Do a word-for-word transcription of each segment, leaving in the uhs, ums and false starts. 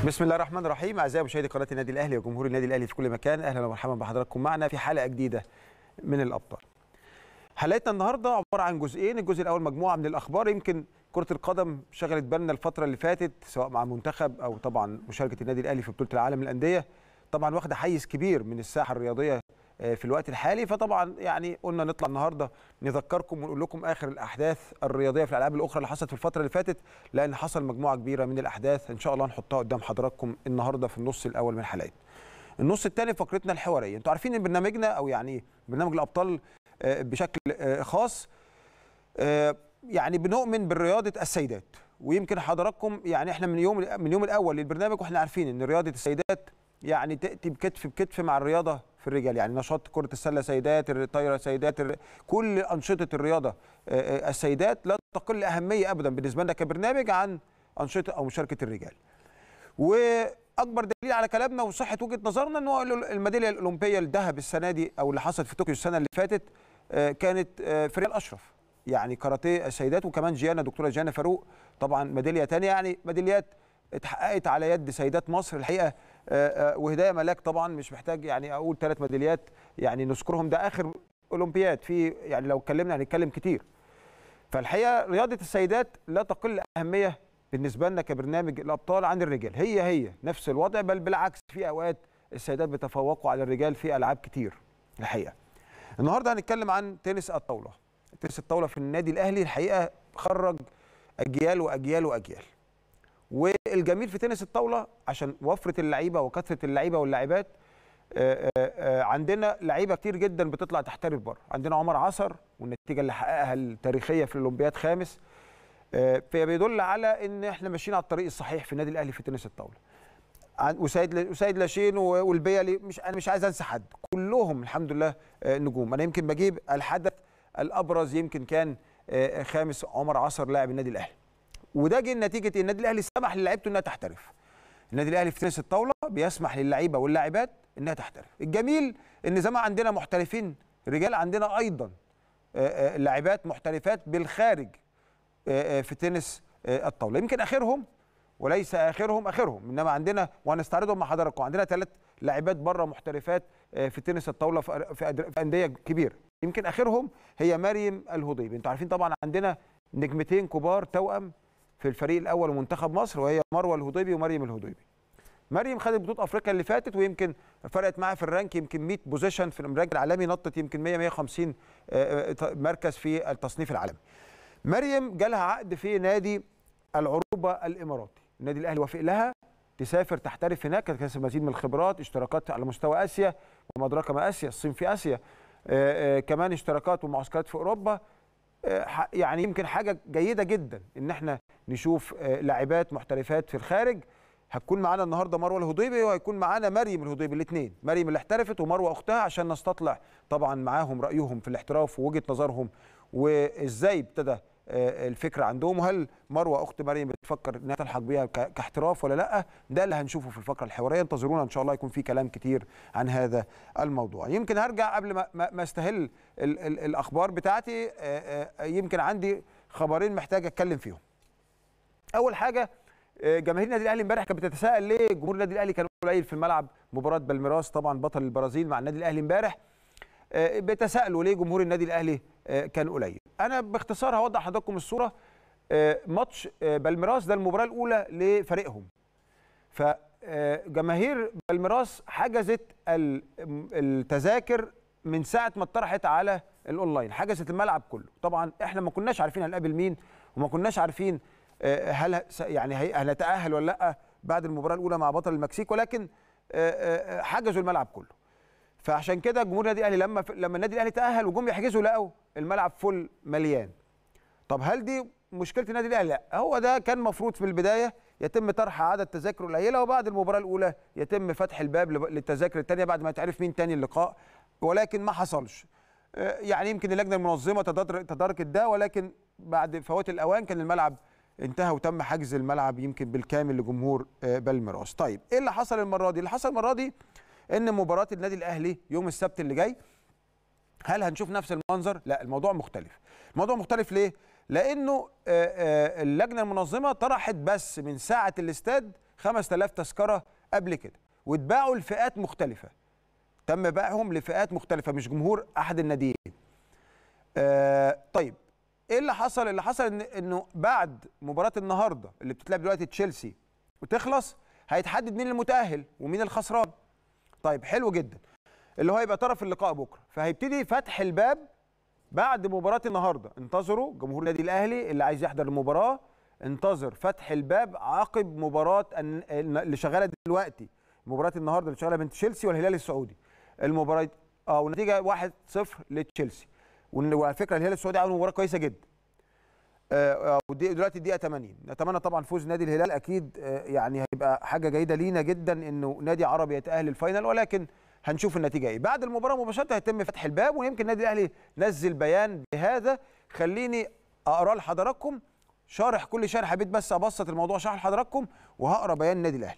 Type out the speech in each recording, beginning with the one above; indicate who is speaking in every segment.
Speaker 1: بسم الله الرحمن الرحيم. اعزائي مشاهدي قناه النادي الاهلي وجمهور النادي الاهلي في كل مكان، اهلا ومرحبا بحضراتكم معنا في حلقه جديده من الابطال. حلقتنا النهارده عباره عن جزئين، الجزء الاول مجموعه من الاخبار يمكن كره القدم شغلت بالنا الفتره اللي فاتت سواء مع المنتخب او طبعا مشاركه النادي الاهلي في بطوله العالم للانديه، طبعا واخده حيز كبير من الساحه الرياضيه في الوقت الحالي، فطبعا يعني قلنا نطلع النهارده نذكركم ونقول لكم اخر الاحداث الرياضيه في الالعاب الاخرى اللي حصلت في الفتره اللي فاتت، لان حصل مجموعه كبيره من الاحداث ان شاء الله نحطها قدام حضراتكم النهارده في النص الاول من حلقتنا. النص الثاني فقرتنا الحواريه، انتوا عارفين ان برنامجنا او يعني برنامج الابطال بشكل خاص يعني بنؤمن بالرياضه السيدات، ويمكن حضراتكم يعني احنا من يوم من يوم الاول للبرنامج واحنا عارفين ان رياضه السيدات يعني تاتي بكتف بكتف مع الرياضه في الرجال، يعني نشاط كره السله سيدات، الطايره سيدات، كل انشطه الرياضه السيدات لا تقل اهميه ابدا بالنسبه لنا كبرنامج عن انشطه او مشاركه الرجال. واكبر دليل على كلامنا وصحه وجهه نظرنا ان الميداليه الاولمبيه الذهب السنه دي او اللي حصلت في طوكيو السنه اللي فاتت كانت في ريال اشرف، يعني كاراتيه السيدات، وكمان جيانا دكتوره جيانا فاروق طبعا ميداليه ثانيه، يعني ميداليات اتحققت على يد سيدات مصر الحقيقه. وهدايه ملاك طبعا مش محتاج يعني اقول ثلاث ميداليات يعني نذكرهم، ده اخر اولمبياد في يعني لو اتكلمنا هنتكلم كتير. فالحقيقه رياضه السيدات لا تقل اهميه بالنسبه لنا كبرنامج الابطال عن الرجال، هي هي نفس الوضع، بل بالعكس في اوقات السيدات بيتفوقوا على الرجال في العاب كتير الحقيقه. النهارده هنتكلم عن تنس الطاوله. تنس الطاوله في النادي الاهلي الحقيقه خرج اجيال واجيال واجيال. والجميل في تنس الطاوله عشان وفره اللعيبه وكثره اللعيبه واللاعبات، عندنا لعيبه كتير جدا بتطلع تحترف بره، عندنا عمر عصر والنتيجه اللي حققها التاريخيه في الاولمبياد خامس، فبيدل على ان احنا ماشيين على الطريق الصحيح في النادي الاهلي في تنس الطاوله. وسيد وسيد لاشين والبيلي، مش انا مش عايز انسى حد، كلهم الحمد لله نجوم. انا يمكن بجيب الحدث الابرز يمكن كان خامس عمر عصر لاعب النادي الاهلي، وده جه نتيجه النادي الاهلي سمح للاعيبته انها تحترف. النادي الاهلي في تنس الطاوله بيسمح للعيبه واللاعبات انها تحترف. الجميل ان زي ما عندنا محترفين رجال عندنا ايضا لاعبات محترفات بالخارج في تنس الطاوله، يمكن اخرهم وليس اخرهم اخرهم انما عندنا وهنستعرضهم مع حضراتكم، عندنا ثلاث لاعبات بره محترفات في تنس الطاوله في انديه كبيره، يمكن اخرهم هي مريم الهضيبي. انتوا عارفين طبعا عندنا نجمتين كبار توأم في الفريق الاول ومنتخب مصر، وهي مروه الهضيبي ومريم الهضيبي. مريم خدت بطوله افريقيا اللي فاتت ويمكن فرقت معاها في الرانك يمكن مية بوزيشن في الرانك العالمي، نطت يمكن مية مية وخمسين مركز في التصنيف العالمي. مريم جالها عقد في نادي العروبه الاماراتي، النادي الاهلي وافق لها تسافر تحترف هناك، تكتسب مزيد من الخبرات، اشتراكات على مستوى اسيا وما ادراك ما اسيا، الصين في اسيا، آآ آآ كمان اشتراكات ومعسكرات في اوروبا. يعني يمكن حاجه جيده جدا ان احنا نشوف لاعبات محترفات في الخارج. هتكون معانا النهارده مروه الهضيبي وهيكون معانا مريم الهضيبي، الاثنين، مريم اللي احترفت ومروه اختها، عشان نستطلع طبعا معاهم رايهم في الاحتراف ووجهه نظرهم وازاي ابتدى الفكره عندهم، وهل مروه اخت مريم بتفكر انها تلحق بيها كاحتراف ولا لا. ده اللي هنشوفه في الفقره الحواريه، انتظرونا ان شاء الله يكون في كلام كتير عن هذا الموضوع. يمكن هرجع قبل ما ما استهل ال ال الاخبار بتاعتي، يمكن عندي خبرين محتاج اتكلم فيهم. اول حاجه، جماهير النادي الاهلي امبارح كانت بتتساءل ليه جمهور النادي الاهلي كان قليل في الملعب مباراه بالميراس، طبعا بطل البرازيل مع النادي الاهلي امبارح. بيتساءلوا ليه جمهور النادي الاهلي كان قليل. انا باختصار هوضح لحضراتكم الصوره. ماتش بالميراس ده المباراه الاولى لفريقهم، فجماهير بالميراس حجزت التذاكر من ساعه ما اتطرحت على الاونلاين، حجزت الملعب كله. طبعا احنا ما كناش عارفين هنقابل مين وما كناش عارفين هل يعني هنتاهل ولا لا بعد المباراه الاولى مع بطل المكسيك، ولكن حجزوا الملعب كله. فعشان كده جمهور النادي الاهلي لما لما النادي الاهلي تاهل وجم يحجزوا لقوا الملعب فل مليان. طب هل دي مشكله النادي الاهلي؟ لا، هو ده كان المفروض في البدايه يتم طرح عدد تذاكر قليله، وبعد المباراه الاولى يتم فتح الباب للتذاكر الثانيه بعد ما يتعرف مين ثاني اللقاء، ولكن ما حصلش. يعني يمكن اللجنه المنظمه تداركت ده، ولكن بعد فوات الاوان كان الملعب انتهى وتم حجز الملعب يمكن بالكامل لجمهور بالميراس. طيب ايه اللي حصل المره دي؟ اللي حصل المره دي ان مباراه النادي الاهلي يوم السبت اللي جاي، هل هنشوف نفس المنظر؟ لا، الموضوع مختلف. الموضوع مختلف ليه؟ لانه اللجنه المنظمه طرحت بس من ساعه الاستاد خمسة آلاف تذكره قبل كده، واتباعوا لفئات مختلفه. تم بيعهم لفئات مختلفه مش جمهور احد الناديين. آه طيب ايه اللي حصل؟ اللي حصل إن انه بعد مباراه النهارده اللي بتتلعب دلوقتي تشيلسي وتخلص، هيتحدد مين المتاهل ومين الخسران. طيب حلو جدا، اللي هو هيبقى طرف اللقاء بكره، فهيبتدي فتح الباب بعد مباراه النهارده. انتظروا جمهور النادي الاهلي اللي عايز يحضر المباراه، انتظر فتح الباب عقب مباراه اللي شغاله دلوقتي، مباراه النهارده اللي شغاله بين تشيلسي والهلال السعودي. المباراه اه والنتيجه واحد صفر لتشيلسي، وعلى فكره الهلال السعودي عمل مباراه كويسه جدا. آه دلوقتي الدقيقه ثمانين، نتمنى طبعا فوز نادي الهلال، اكيد آه يعني هيبقى حاجه جيده لينا جدا انه نادي عربي يتاهل الفاينل، ولكن هنشوف النتيجه ايه. بعد المباراه مباشره هيتم فتح الباب، ويمكن النادي الاهلي نزل بيان بهذا، خليني اقراه لحضراتكم شارح كل شارح، حبيت بس ابسط الموضوع شرح لحضراتكم وهقرا بيان النادي الاهلي.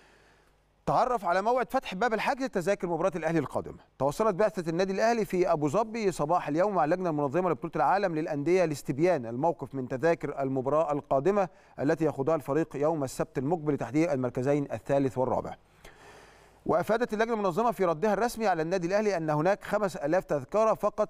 Speaker 1: تعرف على موعد فتح باب الحجز تذاكر مباراه الاهلي القادمه. توصلت بعثه النادي الاهلي في ابو ظبي صباح اليوم مع اللجنه المنظمه لبطوله العالم للانديه لاستبيان الموقف من تذاكر المباراه القادمه التي يخوضها الفريق يوم السبت المقبل لتحديد المركزين الثالث والرابع. وافادت اللجنه المنظمه في ردها الرسمي على النادي الاهلي ان هناك خمسة آلاف تذكره فقط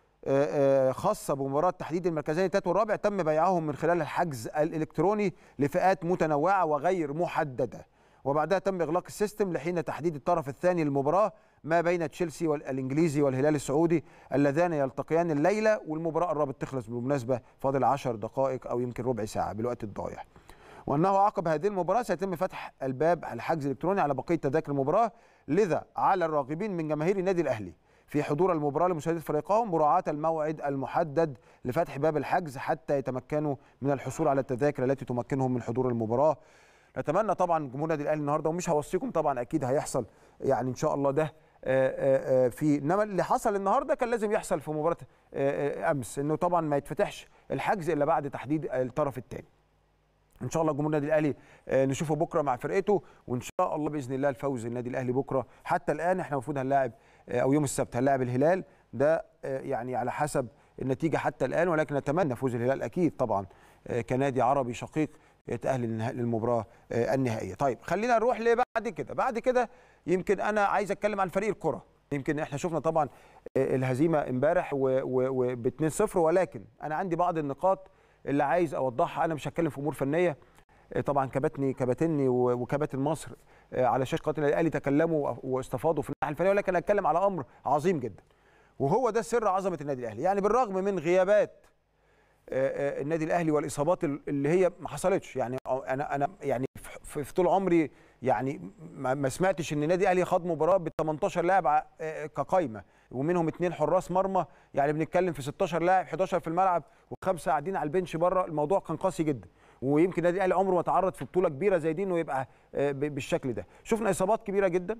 Speaker 1: خاصه بمباراه تحديد المركزين الثالث والرابع تم بيعهم من خلال الحجز الالكتروني لفئات متنوعه وغير محدده، وبعدها تم اغلاق السيستم لحين تحديد الطرف الثاني للمباراه ما بين تشيلسي والانجليزي والهلال السعودي اللذان يلتقيان الليله، والمباراه قربت تخلص بالمناسبه، فاضل عشر دقائق او يمكن ربع ساعه بالوقت الضايع. وانه عقب هذه المباراه سيتم فتح الباب على الحجز الالكتروني على بقيه تذاكر المباراه، لذا على الراغبين من جماهير النادي الاهلي في حضور المباراه لمشاهده فريقهم مراعاه الموعد المحدد لفتح باب الحجز حتى يتمكنوا من الحصول على التذاكر التي تمكنهم من حضور المباراه. نتمنى طبعا جمهور النادي الاهلي النهارده، ومش هوصيكم طبعا اكيد هيحصل يعني ان شاء الله ده في، انما اللي حصل النهارده كان لازم يحصل في مباراه امس، انه طبعا ما يتفتحش الحجز الا بعد تحديد الطرف الثاني. ان شاء الله جمهور النادي الاهلي نشوفه بكره مع فرقته، وان شاء الله باذن الله الفوز النادي الاهلي بكره. حتى الان احنا المفروض هنلاعب او يوم السبت هنلاعب الهلال، ده يعني على حسب النتيجه حتى الان، ولكن نتمنى فوز الهلال اكيد طبعا كنادي عربي شقيق يتأهل للمباراه النهائيه. طيب خلينا نروح لبعد كده. بعد كده يمكن انا عايز اتكلم عن فريق الكره. يمكن احنا شفنا طبعا الهزيمه امبارح وب اتنين صفر، ولكن انا عندي بعض النقاط اللي عايز اوضحها. انا مش هتكلم في امور فنيه، طبعا كباتني كباتني وكباتن مصر على شاشه قناه النادي الاهلي تكلموا واستفاضوا في الناحيه الفنيه، ولكن هتكلم على امر عظيم جدا، وهو ده سر عظمه النادي الاهلي. يعني بالرغم من غيابات النادي الاهلي والاصابات اللي هي ما حصلتش، يعني انا انا يعني في طول عمري يعني ما سمعتش ان النادي الاهلي خاض مباراه ب تمنتاشر لاعب كقايمه ومنهم اثنين حراس مرمى، يعني بنتكلم في ستاشر لاعب، حداشر في الملعب وخمسه قاعدين على البنش بره. الموضوع كان قاسي جدا، ويمكن النادي الاهلي عمره ما تعرض في بطوله كبيره زي دي انه يبقى بالشكل ده. شفنا اصابات كبيره جدا،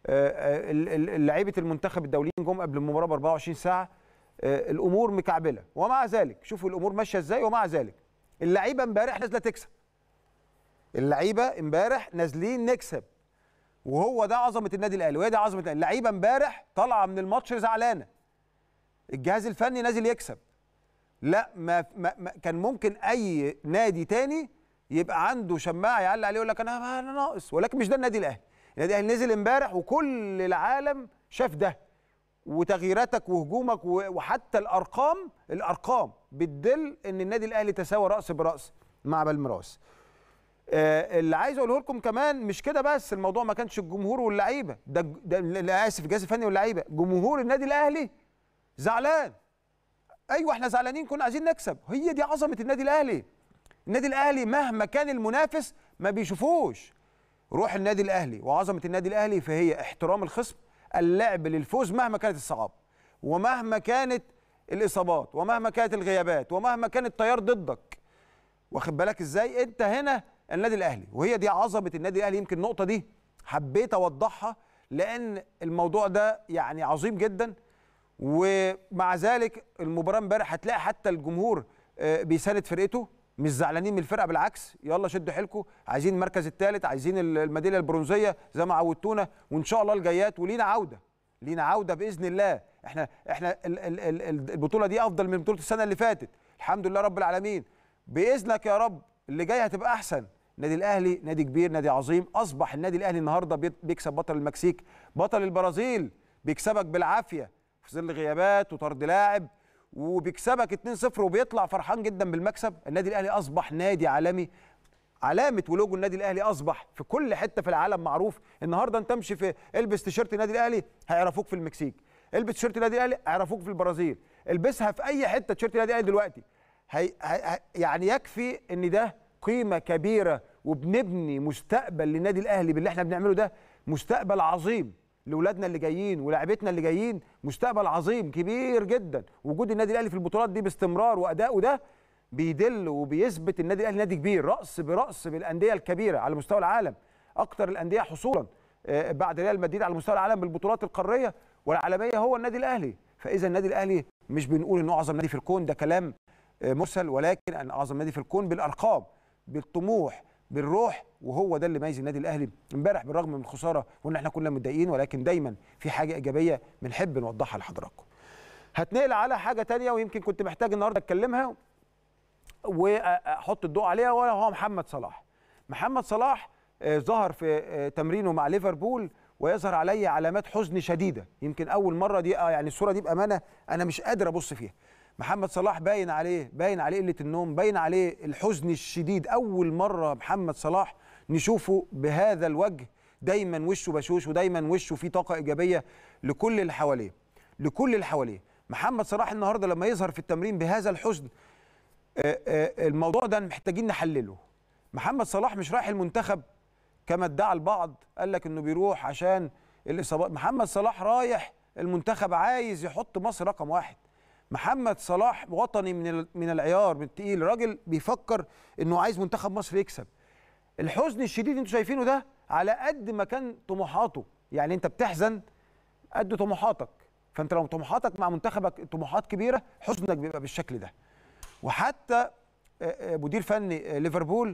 Speaker 1: لعيبه المنتخب الدوليين جم قبل المباراه ب اربعة وعشرين ساعه، الامور مكعبله، ومع ذلك شوفوا الامور ماشيه ازاي، ومع ذلك اللعيبه امبارح نازله تكسب. اللعيبه امبارح نازلين نكسب، وهو ده عظمه النادي الاهلي، وهي دي عظمه الأهلي. اللعيبه امبارح طالعه من الماتش زعلانه، الجهاز الفني نازل يكسب. لا ما, ما, ما كان ممكن اي نادي تاني يبقى عنده شماعه يعلق عليه يقول لك انا انا ناقص، ولكن مش ده النادي الاهلي. النادي الاهلي نزل امبارح وكل العالم شاف ده، وتغييراتك وهجومك وحتى الارقام الارقام بتدل ان النادي الاهلي تساوى راس براس مع بالميراس. آه اللي عايز اقوله لكم كمان مش كده بس، الموضوع ما كانش الجمهور واللعيبه، ده, ده اسف الجهاز الفني واللعيبه، جمهور النادي الاهلي زعلان. ايوه احنا زعلانين، كنا عايزين نكسب. هي دي عظمه النادي الاهلي. النادي الاهلي مهما كان المنافس ما بيشوفوش روح النادي الاهلي وعظمه النادي الاهلي، فهي احترام الخصم، اللعب للفوز مهما كانت الصعاب ومهما كانت الاصابات ومهما كانت الغيابات ومهما كان التيار ضدك. واخد بالك ازاي؟ انت هنا النادي الاهلي، وهي دي عظمه النادي الاهلي. يمكن النقطه دي حبيت اوضحها لان الموضوع ده يعني عظيم جدا. ومع ذلك المباراه امبارح هتلاقي حتى الجمهور بيساند فرقته، مش زعلانين من الفرقه، بالعكس يلا شدوا حيلكم، عايزين المركز الثالث، عايزين الميداليه البرونزيه زي ما عودتونا، وان شاء الله الجايات ولينا عوده، لينا عوده باذن الله. احنا احنا البطوله دي افضل من بطوله السنه اللي فاتت، الحمد لله رب العالمين. باذنك يا رب اللي جاي هتبقى احسن، النادي الاهلي نادي كبير، نادي عظيم. اصبح النادي الاهلي النهارده بيكسب بطل المكسيك، بطل البرازيل، بيكسبك بالعافيه في ظل غيابات وطرد لاعب، وبيكسبك اتنين صفر وبيطلع فرحان جدا بالمكسب. النادي الاهلي اصبح نادي عالمي، علامه ولوجو النادي الاهلي اصبح في كل حته في العالم معروف. النهارده انت امشي في البس تيشيرت النادي الاهلي هيعرفوك في المكسيك، البس تيشيرت النادي الاهلي هيعرفوك في البرازيل، البسها في اي حته تيشيرت النادي الاهلي دلوقتي. هي هي يعني يكفي ان ده قيمه كبيره، وبنبني مستقبل للنادي الاهلي باللي احنا بنعمله ده، مستقبل عظيم لاولادنا اللي جايين ولاعيبتنا اللي جايين، مستقبل عظيم كبير جدا. وجود النادي الاهلي في البطولات دي باستمرار واداؤه ده بيدل وبيثبت النادي الاهلي نادي كبير، راس براس بالانديه الكبيره على مستوى العالم، اكثر الانديه حصولا بعد ريال مدريد على مستوى العالم بالبطولات القاريه والعالميه هو النادي الاهلي. فاذا النادي الاهلي مش بنقول انه اعظم نادي في الكون، ده كلام مرسل، ولكن ان اعظم نادي في الكون بالارقام، بالطموح، بالروح، وهو ده اللي ميز النادي الاهلي. امبارح بالرغم من الخساره وان احنا كنا متضايقين، ولكن دايما في حاجه ايجابيه بنحب نوضحها لحضراتكم. هتنقل على حاجه ثانيه ويمكن كنت محتاج النهارده اتكلمها واحط الضوء عليها، وهو محمد صلاح. محمد صلاح ظهر في تمرينه مع ليفربول ويظهر عليه علامات حزن شديده، يمكن اول مره دي يعني الصوره دي بامانه انا مش قادر ابص فيها. محمد صلاح باين عليه باين عليه قله النوم، باين عليه الحزن الشديد. اول مره محمد صلاح نشوفه بهذا الوجه، دايما وشه بشوش ودايما وشه فيه طاقه ايجابيه لكل اللي حواليه، لكل اللي حواليه. محمد صلاح النهارده لما يظهر في التمرين بهذا الحزن، الموضوع ده محتاجين نحلله. محمد صلاح مش رايح المنتخب كما ادعى البعض، قال لك انه بيروح عشان الاصابات. محمد صلاح رايح المنتخب عايز يحط مصر رقم واحد. محمد صلاح وطني من من العيار، من التقيل، راجل بيفكر انه عايز منتخب مصر يكسب. الحزن الشديد اللي انتوا شايفينه ده على قد ما كان طموحاته، يعني انت بتحزن قد طموحاتك، فانت لو طموحاتك مع منتخبك طموحات كبيره، حزنك بيبقى بالشكل ده. وحتى مدير فني ليفربول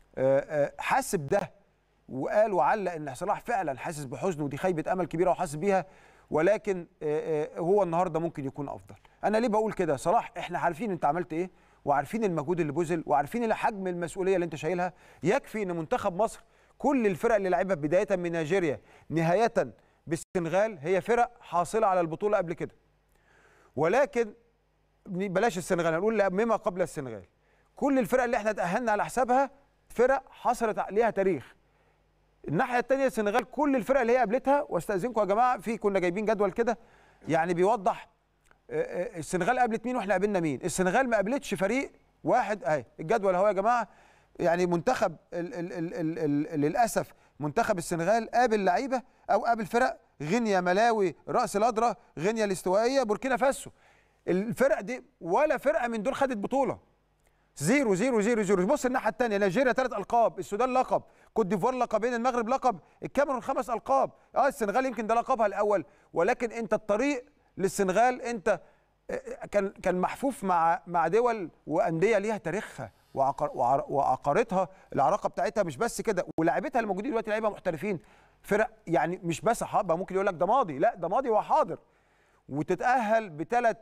Speaker 1: حاسب ده وقال وعلق ان صلاح فعلا حاسس بحزن، ودي خيبه امل كبيره وحاسس بيها، ولكن هو النهارده ممكن يكون افضل. انا ليه بقول كده؟ صلاح احنا عارفين انت عملت ايه، وعارفين المجهود اللي بذل، وعارفين حجم المسؤوليه اللي انت شايلها. يكفي ان منتخب مصر كل الفرق اللي لعبها بدايه من نيجيريا نهايه بالسنغال هي فرق حاصله على البطوله قبل كده، ولكن بلاش السنغال، نقول مما قبل السنغال. كل الفرق اللي احنا تأهلنا على حسابها فرق حصلت عليها تاريخ. الناحيه الثانيه السنغال كل الفرق اللي هي قابلتها، واستاذنكم يا جماعه في كنا جايبين جدول كده يعني بيوضح السنغال قابلت مين واحنا قابلنا مين. السنغال ما قابلتش فريق واحد، اهي الجدول اهو يا جماعه. يعني منتخب ال ال ال ال ال للاسف منتخب السنغال قابل لعيبه او قابل فرق غينيا، ملاوي، راس الأدرة، غينيا الاستوائيه، بوركينا فاسو. الفرق دي ولا فرقه من دول خدت بطوله. زيرو زيرو زيرو زيرو. بص الناحيه الثانيه، نيجيريا ثلاث القاب، السودان لقب، كوت ديفوار لقبين، المغرب لقب، الكاميرون خمس القاب. اه السنغال يمكن ده لقبها الاول، ولكن انت الطريق للسنغال انت كان كان محفوف مع مع دول وانديه ليها تاريخها وعقارتها، العراقه بتاعتها مش بس كده، ولاعيبتها الموجودين دلوقتي لعيبه محترفين، فرق يعني مش بس حابه ممكن يقول لك ده ماضي، لا ده ماضي وحاضر. وتتاهل بثلاث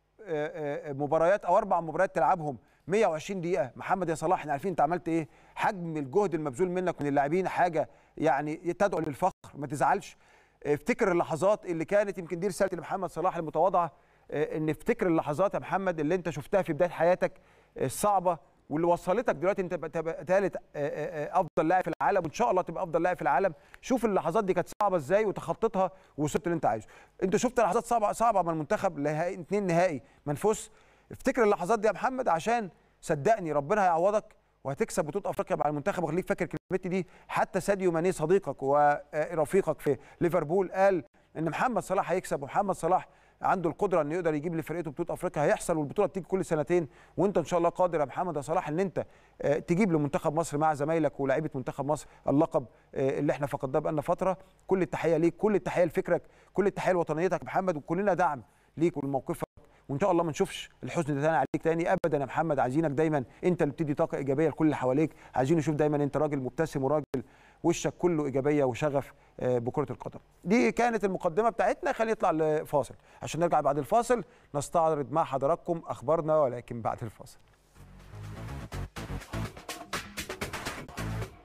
Speaker 1: مباريات او اربع مباريات تلعبهم مية وعشرين دقيقه. محمد يا صلاح احنا عارفين انت عملت ايه، حجم الجهد المبذول منك من اللاعبين حاجه يعني تدعو للفخر، ما تزعلش. افتكر اللحظات اللي كانت، يمكن دي رسالتي لمحمد صلاح المتواضعه، ان افتكر اللحظات يا محمد اللي انت شفتها في بدايه حياتك الصعبه واللي وصلتك دلوقتي انت تبقى ثالث افضل لاعب في العالم، وان شاء الله تبقى افضل لاعب في العالم. شوف اللحظات دي كانت صعبه ازاي وتخطيتها ووصلت اللي انت عايزه. انت شفت لحظات صعبه صعبه مع المنتخب، نهائي اثنين نهائي منفوس. افتكر اللحظات دي يا محمد، عشان صدقني ربنا هيعوضك وهتكسب بطوله افريقيا مع المنتخب. وخليك فاكر كلمتي دي، حتى ساديو ماني صديقك ورفيقك في ليفربول قال ان محمد صلاح هيكسب، ومحمد صلاح عنده القدره انه يقدر يجيب لفرقته بطوله افريقيا. هيحصل، والبطوله بتيجي كل سنتين، وانت ان شاء الله قادر يا محمد يا صلاح ان انت تجيب لمنتخب مصر مع زمايلك ولاعيبه منتخب مصر اللقب اللي احنا فقدناه بقالنا فتره. كل التحيه ليك، كل التحيه لفكرك، كل التحيه لوطنيتك يا محمد، وكلنا دعم ليك ولموقفك، وان شاء الله ما نشوفش الحزن ده تاني عليك تاني ابدا يا محمد. عايزينك دايما انت اللي بتدي طاقه ايجابيه لكل اللي حواليك، عايزين نشوف دايما انت راجل مبتسم وراجل وشك كله ايجابيه وشغف بكره القدم. دي كانت المقدمه بتاعتنا. خلينا نطلع لفاصل عشان نرجع بعد الفاصل نستعرض مع حضراتكم اخبارنا، ولكن بعد الفاصل.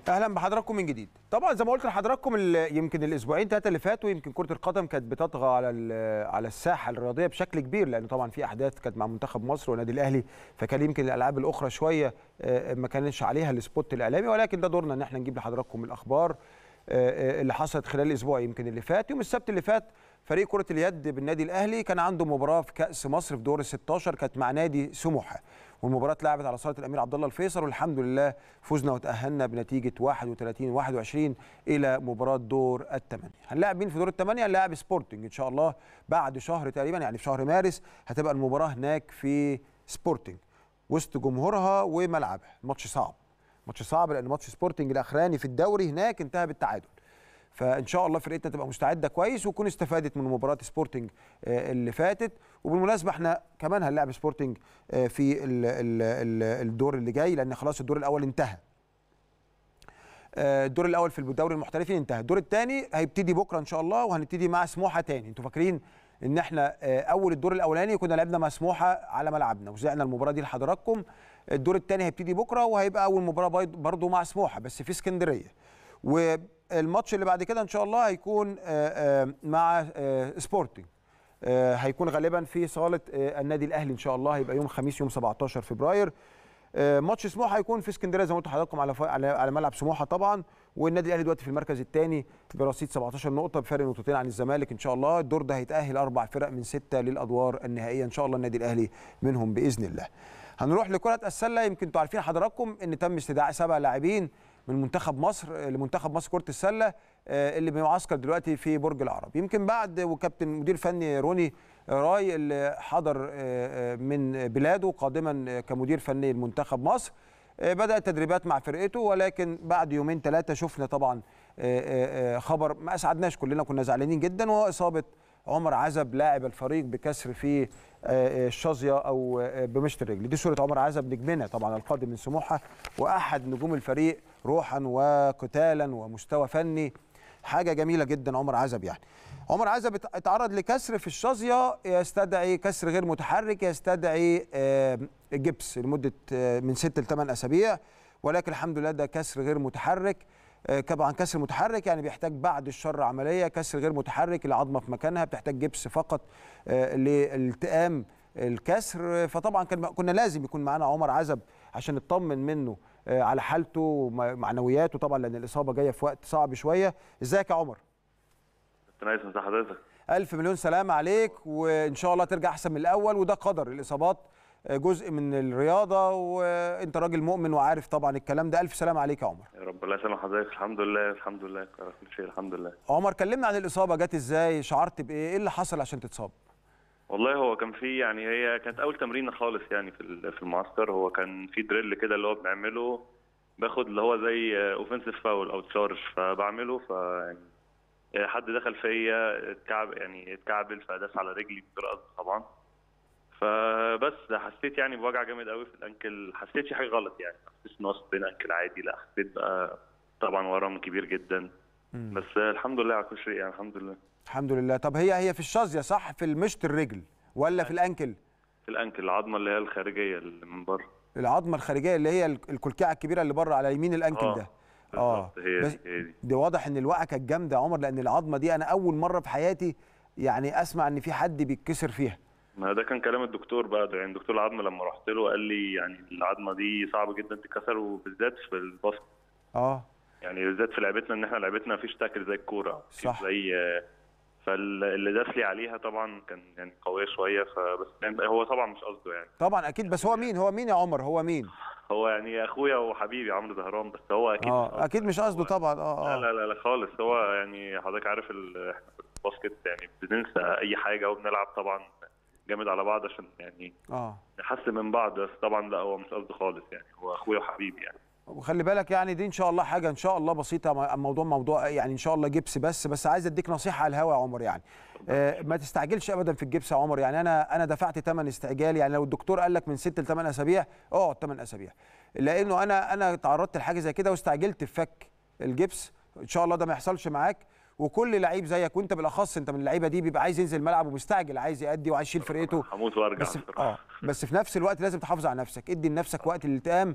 Speaker 1: اهلا بحضراتكم من جديد. طبعا زي ما قلت لحضراتكم يمكن الاسبوعين ثلاثه اللي فاتوا يمكن كره القدم كانت بتطغى على على الساحه الرياضيه بشكل كبير، لان طبعا في احداث كانت مع منتخب مصر والنادي الاهلي، فكان يمكن الالعاب الاخرى شويه ما كانش عليها السبوت الاعلامي، ولكن ده دورنا ان احنا نجيب لحضراتكم الاخبار اللي حصلت خلال الاسبوع يمكن اللي فات. يوم السبت اللي فات فريق كره اليد بالنادي الاهلي كان عنده مباراه في كاس مصر في دور ال ستاشر، كانت مع نادي سموحه، والمباراه اتلعبت على صاله الامير عبد الله الفيصل، والحمد لله فزنا وتاهلنا بنتيجه واحد وثلاثين واحد وعشرين الى مباراه دور الثمانيه. هنلاعب مين في دور الثمانيه؟ هنلاعب سبورتنج ان شاء الله بعد شهر تقريبا، يعني في شهر مارس هتبقى المباراه هناك في سبورتنج وسط جمهورها وملعبها. الماتش صعب، ماتش صعب لان ماتش سبورتنج الاخراني في الدوري هناك انتهى بالتعادل، فان شاء الله فرقتنا تبقى مستعده كويس وتكون استفادت من مباراه سبورتنج اللي فاتت. وبالمناسبه احنا كمان هنلاعب سبورتنج في الدور اللي جاي، لان خلاص الدور الاول انتهى. الدور الاول في الدوري المحترفين انتهى، الدور الثاني هيبتدي بكره ان شاء الله، وهنبتدي مع سموحه تاني. انتوا فاكرين ان احنا اول الدور الاولاني كنا لعبنا مع سموحه على ملعبنا وزعنا المباراه دي لحضراتكم. الدور الثاني هيبتدي بكره وهيبقى اول مباراه برضو مع سموحه بس في اسكندريه، والماتش اللي بعد كده ان شاء الله هيكون مع سبورتنج، هيكون غالبا في صاله النادي الاهلي ان شاء الله، هيبقى يوم الخميس يوم سبعتاشر فبراير. ماتش سموحه هيكون في اسكندريه زي ما قلت لحضراتكم على على ملعب سموحه طبعا، والنادي الاهلي دلوقتي في المركز الثاني برصيد سبعتاشر نقطه بفرق نقطتين عن الزمالك ان شاء الله. الدور ده هيتاهل اربع فرق من سته للادوار النهائيه ان شاء الله، النادي الاهلي منهم باذن الله. هنروح لكره السله. يمكن انتوا عارفين حضراتكم ان تم استدعاء سبع لاعبين من منتخب مصر لمنتخب مصر كره السله اللي بيعسكر دلوقتي في برج العرب. يمكن بعد وكابتن مدير فني روني راي اللي حضر من بلاده قادما كمدير فني لمنتخب مصر بدأ التدريبات مع فرقته، ولكن بعد يومين ثلاثه شفنا طبعا خبر ما اسعدناش، كلنا كنا زعلانين جدا، وهو اصابه عمر عزب لاعب الفريق بكسر في الشظيه او بمشط الرجل. دي صوره عمر عزب نجمنا طبعا القادم من سموحه واحد نجوم الفريق روحا وقتالا ومستوى فني، حاجه جميله جدا عمر عزب. يعني عمر عزب اتعرض لكسر في الشظيه يستدعي كسر غير متحرك، يستدعي جبس لمده من ست لثمان اسابيع، ولكن الحمد لله ده كسر غير متحرك. طبعا كسر متحرك يعني بيحتاج بعد الشر عمليه، كسر غير متحرك العظمه في مكانها بتحتاج جبس فقط لالتئام الكسر. فطبعا كان كنا لازم يكون معانا عمر عزب عشان نطمن منه على حالته ومعنوياته طبعا، لان الاصابه جايه في وقت صعب شويه. ازيك يا عمر؟
Speaker 2: كابتن هيثم، ازي حضرتك؟
Speaker 1: الف مليون سلامه عليك، وان شاء الله ترجع احسن من الاول، وده قدر الاصابات جزء من الرياضه، وانت راجل مؤمن وعارف طبعا الكلام ده. الف سلامه عليك يا عمر.
Speaker 2: يا رب الله يسلم حضرتك. الحمد لله الحمد لله كل شيء الحمد لله.
Speaker 1: عمر كلمنا عن الاصابه، جت ازاي؟ شعرت بايه؟ ايه اللي حصل عشان تتصاب؟
Speaker 2: والله هو كان في يعني هي كانت اول تمرينه خالص يعني في في المعسكر. هو كان في دريل كده اللي هو بنعمله، باخد اللي هو زي اوفنسيف فاول او تشارج، فبعمله ف يعني حد دخل فيا اتكعب يعني اتكعبل فداس على رجلي بطريقه طبعا، فبس حسيت يعني بوجع جامد قوي في الانكل. حسيت في حاجه غلط يعني، ما حسيتش ان هو بين انكل عادي، لا حسيت بقى طبعا ورم كبير جدا. مم. بس الحمد لله على كل شيء يعني الحمد لله.
Speaker 1: الحمد لله. طب هي هي في الشظيه صح؟ في المشط الرجل ولا في الانكل؟
Speaker 2: في الانكل، العظمه اللي هي الخارجيه اللي من بره.
Speaker 1: العظمه الخارجيه اللي هي الكلكعه الكبيره اللي بره على يمين الانكل
Speaker 2: آه.
Speaker 1: ده.
Speaker 2: اه هي
Speaker 1: بس
Speaker 2: دي, هي دي.
Speaker 1: دي واضح ان الوقعه كانت جامده يا عمر، لان العظمه دي انا اول مره في حياتي يعني اسمع ان في حد بيتكسر فيها.
Speaker 2: ما ده كان كلام الدكتور بقى، يعني دكتور العظم لما رحت له قال لي يعني العظمه دي صعب جدا تتكسر، وبالذات في الباسكت.
Speaker 1: اه
Speaker 2: يعني بالذات في لعبتنا، ان احنا لعبتنا مفيش تاكل زي الكوره،
Speaker 1: صح.
Speaker 2: زي فاللي داس لي عليها طبعا كان يعني قويه شويه، فبس يعني هو طبعا مش قصده يعني.
Speaker 1: طبعا اكيد. بس هو مين؟ هو مين يا عمر؟ هو مين؟
Speaker 2: هو يعني اخويا وحبيبي عمرو زهران، بس هو اكيد
Speaker 1: اه مش اكيد مش قصده طبعا. اه
Speaker 2: اه لا لا لا خالص. هو يعني حضرتك عارف احنا في الباسكت يعني بننسى اي حاجه وبنلعب طبعا جامد على بعض عشان يعني
Speaker 1: اه
Speaker 2: نحسن من بعض، بس طبعا لا هو مش قصده خالص يعني، هو اخويا وحبيبي يعني.
Speaker 1: وخلي بالك يعني دي ان شاء الله حاجه ان شاء الله بسيطه، موضوع موضوع يعني ان شاء الله جبس بس بس عايز اديك نصيحه على الهوا يا عمر يعني. آه ما تستعجلش ابدا في الجبس يا عمر. يعني انا انا دفعت ثمن استعجال، يعني لو الدكتور قال لك من ست لثمان اسابيع اقعد ثمان اسابيع، لانه انا انا تعرضت لحاجه زي كده واستعجلت في فك الجبس. ان شاء الله ده ما يحصلش معاك، وكل لعيب زيك وانت بالاخص انت من اللعيبه دي بيبقى عايز ينزل الملعب ومستعجل، عايز يأدي وعايز يشيل فرقته.
Speaker 2: هموت وارجع
Speaker 1: بس اه بس في نفس الوقت لازم تحافظ على نفسك، ادي لنفسك وقت الالتئام،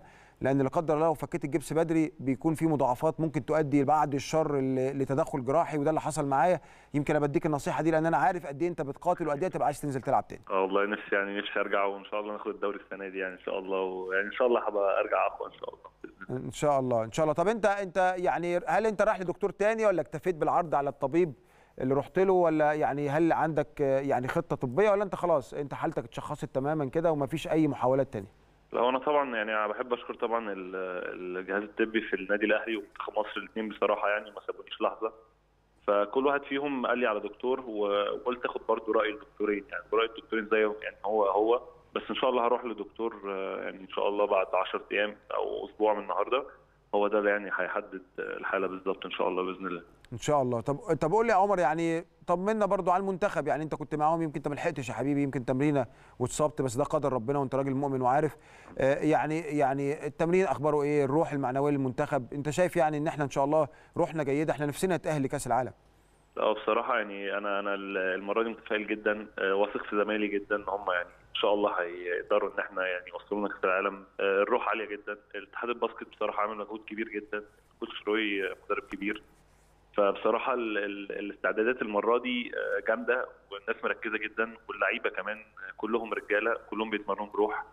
Speaker 1: لان لا قدر الله لو فكيت الجبس بدري بيكون في مضاعفات ممكن تؤدي بعد الشر لتدخل جراحي، وده اللي حصل معايا. يمكن انا بديك النصيحه دي لان انا عارف قد ايه انت بتقاتل وقد ايه تبقى عايز تنزل تلعب تاني.
Speaker 2: اه والله نفسي يعني نفسي ارجع، وان شاء الله ناخد الدوري السنه دي يعني ان شاء الله، ويعني ان شاء الله هبقى ارجع اقوى ان شاء الله.
Speaker 1: ان شاء الله ان شاء الله. طب انت انت يعني هل انت رايح لدكتور تاني ولا اكتفيت بالعرض على الطبيب اللي رحت له، ولا يعني هل عندك يعني خطه طبيه، ولا انت خلاص انت حالتك اتشخصت تماما كده ومفيش اي محاولات تانية؟
Speaker 2: لا هو انا طبعا يعني بحب اشكر طبعا الجهاز الطبي في النادي الاهلي ومنتخب مصر الاثنين بصراحه، يعني ما سابونيش لحظه. فكل واحد فيهم قال لي على دكتور، وقلت اخد برضه راي الدكتورين، يعني راي الدكتورين زيه يعني هو هو بس ان شاء الله هروح لدكتور يعني ان شاء الله بعد عشرة ايام او اسبوع من النهارده، هو ده يعني هيحدد الحاله بالظبط ان شاء الله باذن الله.
Speaker 1: ان شاء الله. طب طب قول لي يا عمر، يعني طمنا برضو على المنتخب، يعني انت كنت معاهم يمكن انت ما لحقتش يا حبيبي، يمكن تمرينه واتصبت، بس ده قدر ربنا وانت راجل مؤمن وعارف. آه يعني يعني التمرين اخباره ايه؟ الروح المعنويه للمنتخب، انت شايف يعني ان احنا ان شاء الله روحنا جيده، احنا نفسنا نتاهل لكاس العالم؟
Speaker 2: اه بصراحه يعني انا انا المره دي متفائل جدا، واثق في زمايلي جدا ان هم يعني ان شاء الله هيقدروا ان احنا يعني يوصلونا كاس العالم. الروح عاليه جدا، الاتحاد الباسكت بصراحه عامل مجهود كبير جدا، كوتش روي مدرب كبير، فبصراحه ال ال الاستعدادات المره دي جامده والناس مركزه جدا، واللعيبه كمان كلهم رجاله كلهم بيتمرنوا بروح،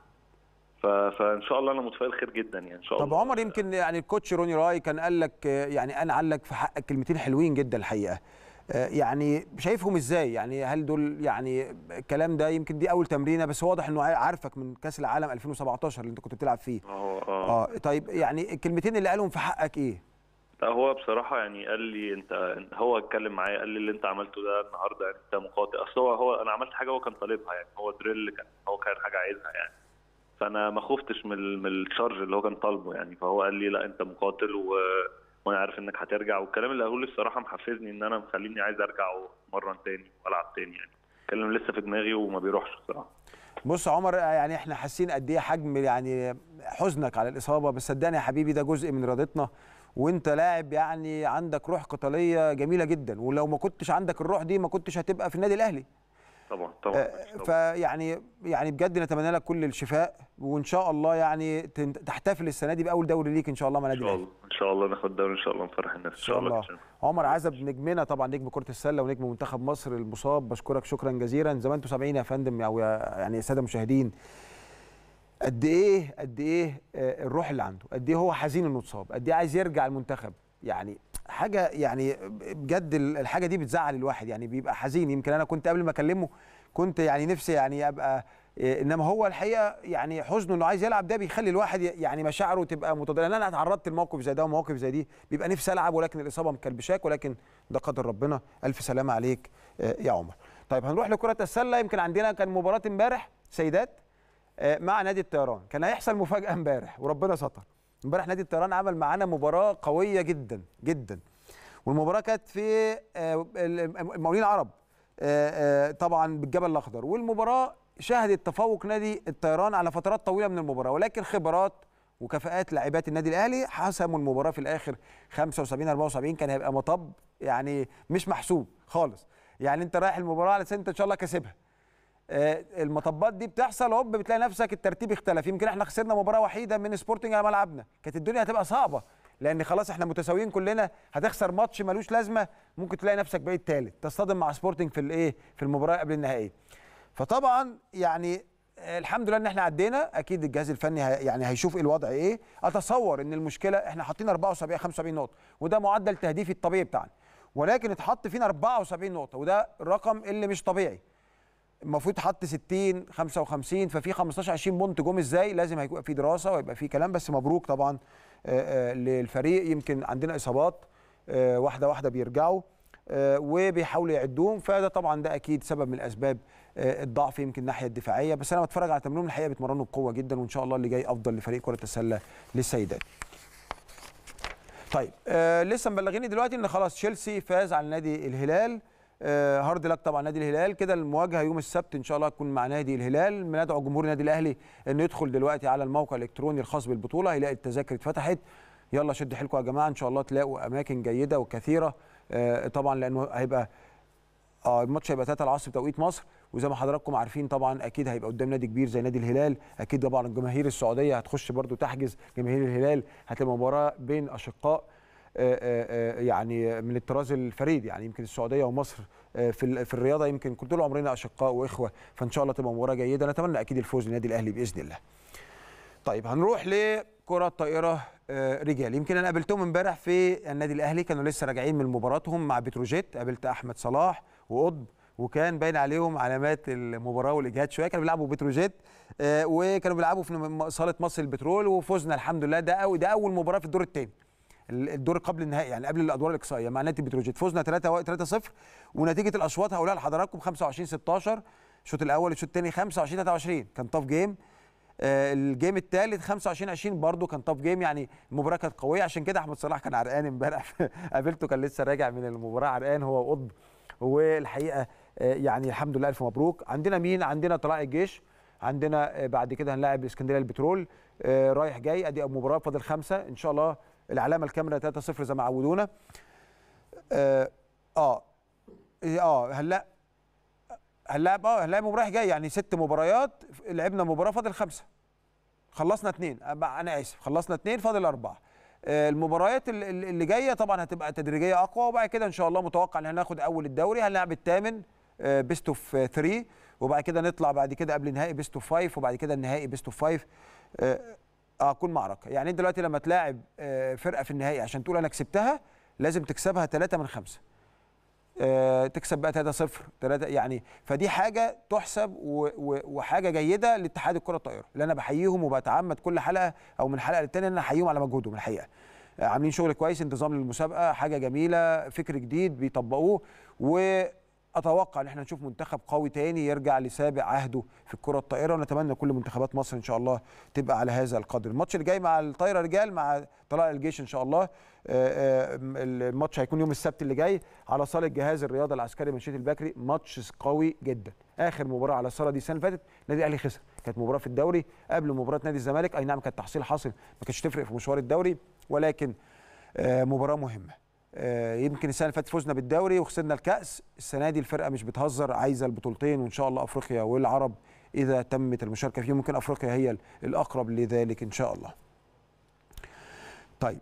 Speaker 2: فان شاء الله انا متفائل خير جدا يعني ان شاء الله.
Speaker 1: طب عمر، يمكن يعني الكوتش روني راي كان قال لك يعني انا علق في حقك كلمتين حلوين جدا الحقيقه، يعني شايفهم ازاي؟ يعني هل دول يعني الكلام ده يمكن دي اول تمرينه، بس واضح انه عارفك من كاس العالم ألفين وسبعتاشر اللي انت كنت بتلعب فيه.
Speaker 2: اه
Speaker 1: اه طيب يعني الكلمتين اللي قالهم في حقك ايه؟
Speaker 2: لا هو بصراحه يعني قال لي انت، هو اتكلم معايا قال لي اللي انت عملته ده النهارده يعني انت مقاتل، اصل هو هو انا عملت حاجه هو كان طالبها، يعني هو دريل كان هو كان حاجه عايزها يعني، فانا ما خفتش من من الشارج اللي هو كان طالبه يعني، فهو قال لي لا انت مقاتل و... وانا عارف انك هترجع، والكلام اللي قاله لي الصراحه محفزني ان انا مخليني عايز ارجع واتمرن تاني والعب تاني، يعني الكلام لسه في دماغي وما بيروحش بصراحه.
Speaker 1: بص يا عمر، يعني احنا حاسين قد ايه حجم يعني حزنك على الاصابه، بس صدقني يا حبيبي ده جزء من رياضتنا، وانت لاعب يعني عندك روح قتاليه جميله جدا، ولو ما كنتش عندك الروح دي ما كنتش هتبقى في النادي الاهلي.
Speaker 2: طبعا طبعا.
Speaker 1: فيعني يعني بجد نتمنى لك كل الشفاء، وان شاء الله يعني تحتفل السنه دي باول دوري ليك ان شاء الله مع النادي الاهلي.
Speaker 2: ان شاء الله ناخد دوري ان شاء الله، نفرح الناس ان شاء الله.
Speaker 1: عمر عزب نجمنا طبعا، نجم كره السله ونجم منتخب مصر المصاب، بشكرك شكرا جزيلا. زي ما انتم سامعين يا فندم او يعني يا ساده المشاهدين، قد ايه قد ايه الروح اللي عنده، قد ايه هو حزين انه اتصاب، قد ايه عايز يرجع المنتخب، يعني حاجه يعني بجد الحاجه دي بتزعل الواحد، يعني بيبقى حزين. يمكن انا كنت قبل ما اكلمه كنت يعني نفسي يعني ابقى، انما هو الحقيقه يعني حزنه انه عايز يلعب ده بيخلي الواحد يعني مشاعره تبقى متضاربه. انا اتعرضت لموقف زي ده ومواقف زي دي بيبقى نفسي العب، ولكن الاصابه مكلبشاك، ولكن ده قدر ربنا. الف سلامه عليك يا عمر. طيب هنروح لكره السله. يمكن عندنا كان مباراه امبارح سيدات مع نادي الطيران، كان هيحصل مفاجاه امبارح وربنا ستر. امبارح نادي الطيران عمل معانا مباراه قويه جدا جدا، والمباراه كانت في المقاولين العرب طبعا بالجبل الاخضر، والمباراه شهدت تفوق نادي الطيران على فترات طويله من المباراه، ولكن خبرات وكفاءات لاعبات النادي الاهلي حسموا المباراه في الاخر خمسة وسبعين أربعة وسبعين. كان هيبقى مطب يعني مش محسوب خالص، يعني انت رايح المباراه على سنه ان شاء الله كسبها، المطبات دي بتحصل هوب بتلاقي نفسك الترتيب اختلف. يمكن احنا خسرنا مباراه وحيده من سبورتنج على ملعبنا، كانت الدنيا هتبقى صعبه لان خلاص احنا متساويين كلنا، هتخسر ماتش ملوش لازمه ممكن تلاقي نفسك بقيت ثالث، تصطدم مع سبورتنج في الايه في المباراه قبل النهائيه. فطبعا يعني الحمد لله ان احنا عدينا، اكيد الجهاز الفني يعني هيشوف الوضع ايه. اتصور ان المشكله احنا حاطين أربعة وسبعين خمسة وسبعين نقطه، وده معدل تهديفي الطبيعي بتاعنا، ولكن اتحط فينا أربعة وسبعين نقطه، وده الرقم اللي مش طبيعي. المفروض تحط ستين خمسة وخمسين، ففي خمستاشر عشرين بونت جم ازاي؟ لازم هيبقى في دراسه ويبقى في كلام، بس مبروك طبعا للفريق. يمكن عندنا اصابات واحده واحده بيرجعوا وبيحاولوا يعدوهم، فده طبعا ده اكيد سبب من اسباب الضعف يمكن الناحيه الدفاعيه. بس انا بتفرج على تمرينهم الحقيقه بيتمرنوا بقوه جدا، وان شاء الله اللي جاي افضل لفريق كره السله للسيدات. طيب آه لسه مبلغيني دلوقتي ان خلاص تشيلسي فاز على نادي الهلال. آه هارد لك طبعا نادي الهلال، كده المواجهه يوم السبت ان شاء الله تكون مع نادي الهلال. بندعو جمهور النادي الاهلي انه يدخل دلوقتي على الموقع الالكتروني الخاص بالبطوله، هيلاقي التذاكر اتفتحت. يلا شد حيلكم يا جماعه، ان شاء الله تلاقوا اماكن جيده وكثيره آه طبعا، لانه هيبقى اه الماتش هيبقى تلاتة العصر بتوقيت مصر، وزي ما حضراتكم عارفين طبعا اكيد هيبقى قدام نادي كبير زي نادي الهلال. اكيد طبعا الجماهير السعوديه هتخش برده تحجز، جماهير الهلال هتبقى مباراه بين اشقاء يعني من الطراز الفريد، يعني يمكن السعوديه ومصر في في الرياضه يمكن طول عمرنا اشقاء واخوه، فان شاء الله تبقى مباراه جيده، نتمنى اكيد الفوز للنادي الاهلي باذن الله. طيب هنروح لكره الطائره رجال. يمكن انا قابلتهم امبارح في النادي الاهلي، كانوا لسه راجعين من مباراتهم مع بتروجيت، قابلت احمد صلاح وقطب وكان باين عليهم علامات المباراه والاجهاد شويه، كانوا بيلعبوا بتروجيت وكانوا بيلعبوا في صاله مصر البترول وفوزنا الحمد لله. ده أو ده اول مباراه في الدور الثاني، الدور قبل النهائي يعني قبل الادوار الاقصائيه مع نادي بتروجيت، فوزنا تلاتة صفر. ونتيجه الاشواط هقولها لحضراتكم خمسة وعشرين ستاشر الشوط الاول، الشوط الثاني خمسة وعشرين تلاتة وعشرين كان طاف جيم، آه الجيم الثالث خمسة وعشرين عشرين برده كان طاف جيم، يعني المباراه كانت قويه. عشان كده احمد صلاح كان عرقان امبارح قابلته كان لسه راجع من المباراه عرقان هو وقطب، والحقيقه آه يعني الحمد لله الف مبروك. عندنا مين؟ عندنا طلائع الجيش، عندنا آه بعد كده هنلاعب اسكندريه البترول آه رايح جاي، ادي مباراه فاضل خمسه ان شاء الله، العلامه الكاميرا تلاتة صفر زي ما عودونا. اه اه, آه هنلاعب هنلاعب اه هنلاعب مباراه جاي، يعني ست مباريات لعبنا مباراه فاضل خمسه، خلصنا اثنين، انا اسف خلصنا اثنين فاضل اربعه. آه المباريات اللي جايه طبعا هتبقى تدريجيه اقوى، وبعد كده ان شاء الله متوقع ان هناخد اول الدوري، هنلعب الثامن آه بيست اوف ثلاثة، وبعد كده نطلع بعد كده قبل النهائي بيست اوف خمسة، وبعد كده النهائي بيست اوف خمسة. آه اه كل معركه، يعني انت دلوقتي لما تلاعب آه فرقه في النهائي عشان تقول انا كسبتها لازم تكسبها ثلاثة من خمسة، آه تكسب بقى تلاتة صفر تلاتة، يعني فدي حاجه تحسب وحاجه جيده لاتحاد الكره الطائره اللي انا بحييهم وبتعمد كل حلقه او من حلقه للتانيه ان انا احييهم على مجهودهم الحقيقه. آه عاملين شغل كويس، انتظام للمسابقه، حاجه جميله، فكر جديد بيطبقوه، و اتوقع ان احنا نشوف منتخب قوي تاني يرجع لسابق عهده في الكره الطائره، ونتمنى كل منتخبات مصر ان شاء الله تبقى على هذا القدر. الماتش اللي جاي مع الطايره رجال مع طلائع الجيش ان شاء الله، الماتش هيكون يوم السبت اللي جاي على صاله جهاز الرياضه العسكري منشيه البكري، ماتش قوي جدا. اخر مباراه على الصاله دي السنه اللي فاتت النادي الاهلي خسر، كانت مباراه في الدوري قبل مباراه نادي الزمالك، اي نعم كانت تحصيل حاصل ما كانتش تفرق في مشوار الدوري، ولكن مباراه مهمه. يمكن السنه اللي فاتت فزنا بالدوري وخسرنا الكاس، السنه دي الفرقه مش بتهزر، عايزه البطولتين، وان شاء الله افريقيا والعرب اذا تمت المشاركه فيهم، ممكن افريقيا هي الاقرب لذلك ان شاء الله. طيب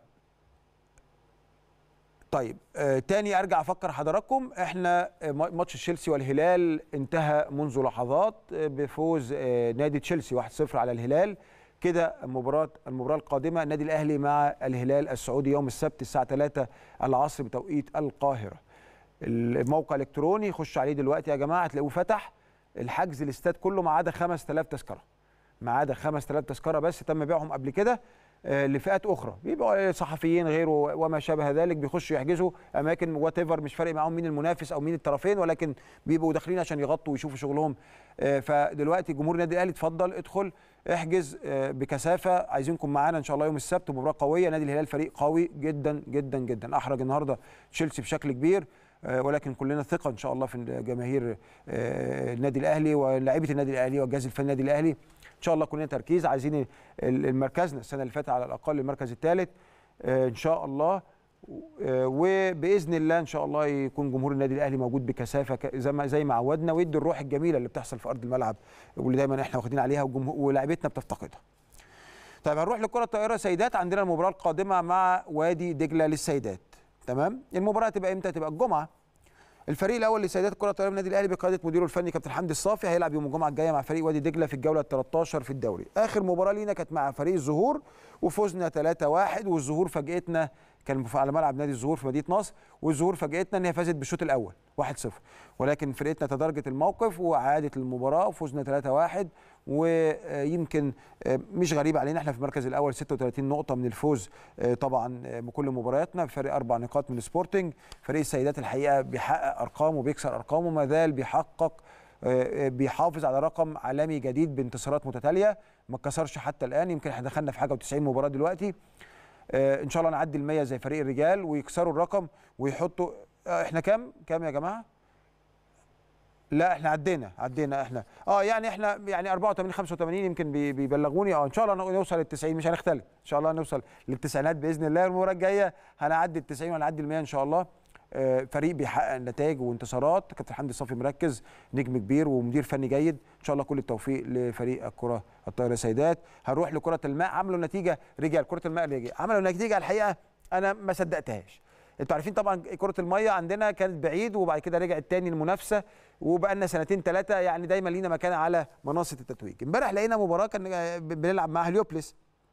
Speaker 1: طيب آه تاني ارجع افكر حضراتكم، احنا ماتش تشيلسي والهلال انتهى منذ لحظات بفوز آه نادي تشيلسي واحد صفر على الهلال. كده المباراه المباراه القادمه النادي الاهلي مع الهلال السعودي يوم السبت الساعه تلاتة العصر بتوقيت القاهره. الموقع الالكتروني خش عليه دلوقتي يا جماعه هتلاقوه فتح، الحجز الاستاد كله ما عدا خمسة آلاف تذكره، ما عدا خمسة آلاف تذكره بس تم بيعهم قبل كده لفئات اخرى، بيبقوا صحفيين غيره وما شابه ذلك بيخشوا يحجزوا اماكن وات ايفر، مش فارق معاهم مين المنافس او مين الطرفين، ولكن بيبقوا داخلين عشان يغطوا ويشوفوا شغلهم. فدلوقتي جمهور النادي الاهلي اتفضل ادخل احجز بكثافه، عايزينكم معانا ان شاء الله يوم السبت، مباراه قويه. نادي الهلال فريق قوي جدا جدا جدا، احرج النهارده تشيلسي بشكل كبير، ولكن كلنا ثقه ان شاء الله في جماهير النادي الاهلي ولاعيبه النادي الاهلي والجهاز الفني النادي الاهلي، ان شاء الله كلنا تركيز، عايزين المركزنا السنه اللي فاتت على الاقل المركز الثالث ان شاء الله، وباذن الله ان شاء الله يكون جمهور النادي الاهلي موجود بكثافه زي ما زي ما عودنا، ويدي الروح الجميله اللي بتحصل في ارض الملعب واللي دايما احنا واخدين عليها ولاعيبتنا بتفتقدها. طيب هنروح لكره الطائره سيدات، عندنا المباراه القادمه مع وادي دجله للسيدات، تمام؟ المباراه هتبقى امتى؟ هتبقى الجمعه. الفريق الاول لسيدات كره الطائره من النادي الاهلي بقياده مديره الفني كابتن حمدي الصافي هيلعب يوم الجمعه الجايه مع فريق وادي دجله في الجوله التلتاشر في الدوري. اخر مباراه لينا كانت مع فريق الزهور وفوزنا تلاتة واحد، والزهور فاجئتنا، كان على ملعب نادي الزهور في مدينه نصر، والزهور فاجئتنا ان هي فازت بالشوط الاول واحد صفر، ولكن فرقتنا تدارجت الموقف وعادت المباراه وفوزنا تلاتة واحد، ويمكن مش غريب علينا احنا في المركز الاول ستة وتلاتين نقطه من الفوز طبعا بكل مبارياتنا، بفرق اربع نقاط من سبورتنج. فريق السيدات الحقيقه بيحقق ارقام وبيكسر ارقام وما زال بيحقق بيحافظ على رقم عالمي جديد بانتصارات متتاليه ما اتكسرش حتى الان، يمكن احنا دخلنا في حاجه وتسعين مباراه دلوقتي، ان شاء الله نعدي المية زي فريق الرجال ويكسروا الرقم ويحطوا. احنا كام كام يا جماعه؟ لا احنا عدينا عدينا احنا اه يعني احنا يعني اربعة وتمانين خمسة وتمانين يمكن بيبلغوني، اه ان شاء الله نوصل للتسعين، مش هنختلف ان شاء الله نوصل للتسعينات باذن الله. المباراه الجايه هنعدي التسعين وهنعدي المية ان شاء الله. فريق بيحقق نتائج وانتصارات. كابتن حمدي صافي مركز، نجم كبير ومدير فني جيد، ان شاء الله كل التوفيق لفريق الكره الطايره سيدات. هنروح لكره الماء. عملوا نتيجه رجال، كره الماء رجال عملوا نتيجه الحقيقه انا ما صدقتهاش. انتوا عارفين طبعا كره الميه عندنا كانت بعيد وبعد كده رجعت تاني المنافسه، وبقى لنا سنتين ثلاثه يعني دايما لينا مكان على منصه التتويج. امبارح لقينا مباراه كان بنلعب مع هليوبلس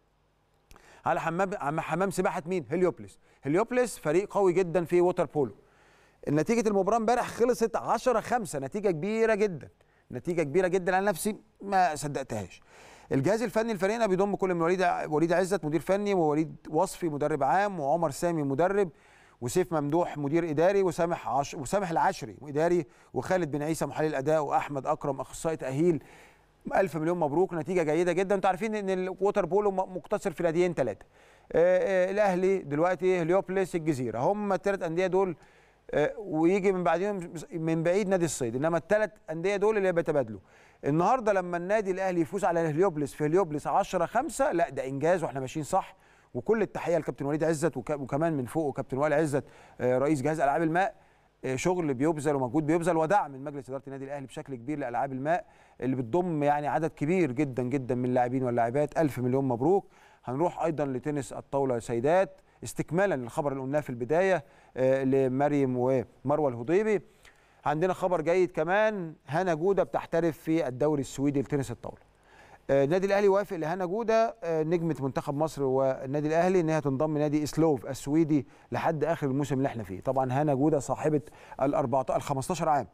Speaker 1: على حمام حمام سباحه مين؟ هليوبلس. هليوبلس فريق قوي جدا في ووتر بولو. نتيجه المباراه امبارح خلصت عشرة خمسة، نتيجه كبيره جدا، نتيجه كبيره جدا. انا نفسي ما صدقتهاش. الجهاز الفني لفريقنا بيضم كل من وليد وليد عزت مدير فني، ووليد وصفي مدرب عام، وعمر سامي مدرب، وسيف ممدوح مدير اداري، وسامح عش... وسامح العشري اداري، وخالد بن عيسى محلل اداء، واحمد اكرم اخصائي تاهيل. ألف مليون مبروك، نتيجه جيده جدا. انتوا عارفين ان الووتر بولو مقتصر في ناديين ثلاثه، الاهلي دلوقتي هليوبلس الجزيره، هم الثلاث انديه دول، ويجي من بعدهم من بعيد نادي الصيد، انما الثلاث انديه دول اللي بيتبادلوا. النهارده لما النادي الاهلي يفوز على هليوبلس في هليوبلس عشرة خمسة، لا ده انجاز واحنا ماشيين صح. وكل التحيه لكابتن وليد عزت، وكمان من فوق كابتن وائل عزت رئيس جهاز العاب الماء. شغل بيبذل ومجهود بيبذل، ودعم من مجلس اداره النادي الاهلي بشكل كبير لالعاب الماء اللي بتضم يعني عدد كبير جدا جدا من اللاعبين واللاعبات. الف مليون مبروك. هنروح ايضا لتنس الطاوله سيدات، استكمالا للخبر اللي قلناه في البدايه لمريم ومروه الهضيبي. عندنا خبر جيد كمان، هنا جوده بتحترف في الدوري السويدي لتنس الطاوله. النادي الاهلي وافق لهنا جوده نجمه منتخب مصر والنادي الاهلي انها تنضم نادي اسلوف السويدي لحد اخر الموسم اللي احنا فيه. طبعا هنا جوده صاحبه ال خمستاشر عام.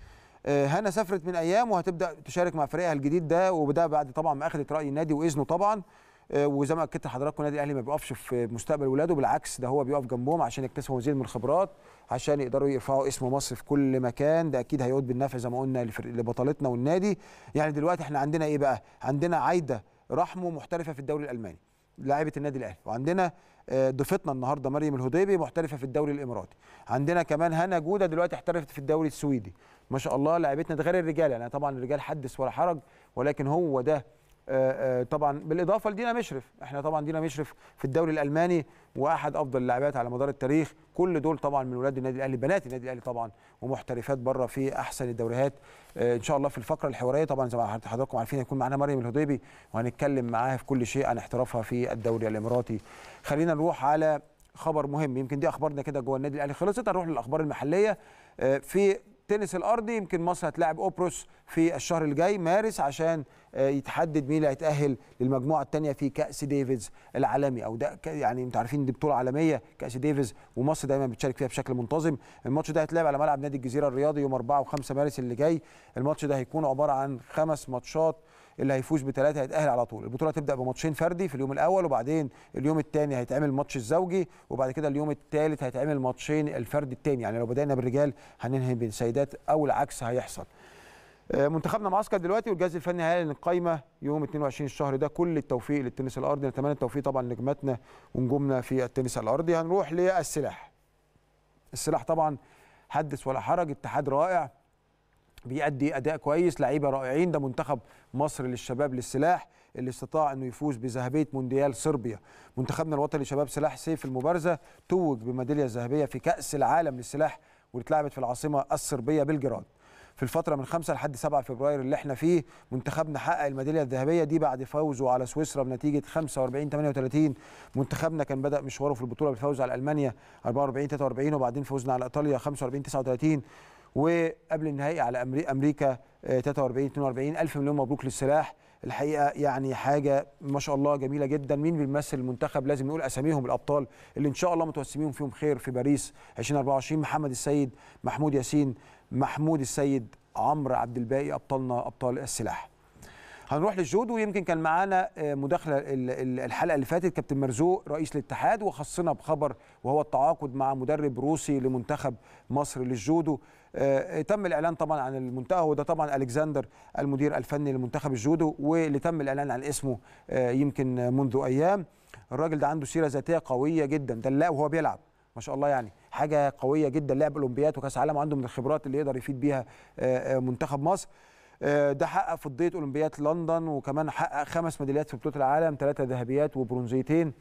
Speaker 1: هنا سافرت من ايام وهتبدا تشارك مع فريقها الجديد ده، وده بعد طبعا ما اخذت راي النادي واذنه طبعا. وزي ما اكدت لحضراتكم النادي الاهلي ما بيقفش في مستقبل ولاده، بالعكس ده هو بيقف جنبهم عشان يكتسبوا مزيد من الخبرات، عشان يقدروا يرفعوا اسم مصر في كل مكان. ده اكيد هيعود بالنفع زي ما قلنا لبطلتنا والنادي. يعني دلوقتي احنا عندنا ايه بقى؟ عندنا عايده رحمه محترفه في الدوري الالماني لاعبه النادي الاهلي، وعندنا ضيفتنا النهارده مريم الهضيبي محترفه في الدوري الاماراتي. عندنا كمان هنا جوده دلوقتي احترفت في الدوري السويدي ما شاء الله. لاعبتنا ده غير الرجال، يعني طبعا الرجال حدث ولا حرج، ولكن هو ده آآ آآ طبعا بالاضافه لدينا مشرف. احنا طبعا دينا مشرف في الدوري الالماني واحد افضل اللاعبات على مدار التاريخ. كل دول طبعا من ولاد النادي الاهلي، بنات النادي الاهلي طبعا، ومحترفات بره في احسن الدوريات. ان شاء الله في الفقره الحواريه طبعا زي ما حضراتكم عارفين هيكون معانا مريم الهضيبي، وهنتكلم معاها في كل شيء عن احترافها في الدوري الاماراتي. خلينا نروح على خبر مهم، يمكن دي اخبارنا كده جوه النادي الاهلي خلصت. هنروح للاخبار المحليه. في التنس الارضي يمكن مصر هتلاعب اوبروس في الشهر الجاي مارس عشان يتحدد مين اللي هيتاهل للمجموعه الثانيه في كاس ديفيز العالمي، او ده يعني انتوا عارفين دي بطوله عالميه كاس ديفيز، ومصر دايما بتشارك فيها بشكل منتظم. الماتش ده هيتلعب على ملعب نادي الجزيره الرياضي يوم أربعة وخمسة مارس اللي جاي. الماتش ده هيكون عباره عن خمس ماتشات، اللي هيفوز بثلاثه هيتاهل على طول. البطوله هتبدا بماتشين فردي في اليوم الاول، وبعدين اليوم الثاني هيتعمل ماتش الزوجي، وبعد كده اليوم الثالث هيتعمل ماتشين الفرد الثاني. يعني لو بدانا بالرجال هننهي بالسيدات او العكس هيحصل. منتخبنا معسكر دلوقتي، والجهاز الفني هيعلن القايمه يوم اتنين وعشرين الشهر ده. كل التوفيق للتنس الارضي، نتمنى التوفيق طبعا لنجماتنا ونجومنا في التنس الارضي. هنروح للسلاح. السلاح طبعا حدث ولا حرج، اتحاد رائع بيأدي اداء كويس، لعيبه رائعين. ده منتخب مصر للشباب للسلاح اللي استطاع انه يفوز بذهبيه مونديال صربيا. منتخبنا الوطني لشباب سلاح سيف المبارزه توج بميداليه ذهبيه في كاس العالم للسلاح، واللي اتلعبت في العاصمه الصربيه بلجراد في الفتره من خمسة لحد سبعة فبراير اللي احنا فيه. منتخبنا حقق الميداليه الذهبيه دي بعد فوزه على سويسرا بنتيجه خمسة وأربعين ثمانية وثلاثين. منتخبنا كان بدا مشواره في البطوله بالفوز على المانيا أربعة وأربعين ثلاثة وأربعين، وبعدين فوزنا على ايطاليا خمسة وأربعين تسعة وثلاثين، وقبل النهائي على امريكا ثلاثة وأربعين اثنين وأربعين. الف مليون مبروك للسلاح، الحقيقه يعني حاجه ما شاء الله جميله جدا. مين بيمثل المنتخب؟ لازم نقول اساميهم الابطال اللي ان شاء الله متوسمين فيهم خير في باريس ألفين وأربعة وعشرين. محمد السيد، محمود ياسين، محمود السيد، عمرو عبد الباقي، ابطالنا ابطال السلاح. هنروح للجودو. يمكن كان معانا مداخله الحلقه اللي فاتت كابتن مرزوق رئيس الاتحاد، وخصنا بخبر وهو التعاقد مع مدرب روسي لمنتخب مصر للجودو. تم الاعلان طبعا عن المنتخب، وده طبعا الكسندر المدير الفني لمنتخب الجودو، واللي تم الاعلان عن اسمه يمكن منذ ايام. الراجل ده عنده سيره ذاتيه قويه جدا، دلاء وهو بيلعب ما شاء الله، يعني حاجه قويه جدا. لعب اولمبياد وكاس عالم، وعنده من الخبرات اللي يقدر يفيد بيها منتخب مصر. ده حقق فضيه اولمبياد لندن، وكمان حقق خمس ميداليات في بطوله العالم، ثلاثه ذهبيات وبرونزيتين.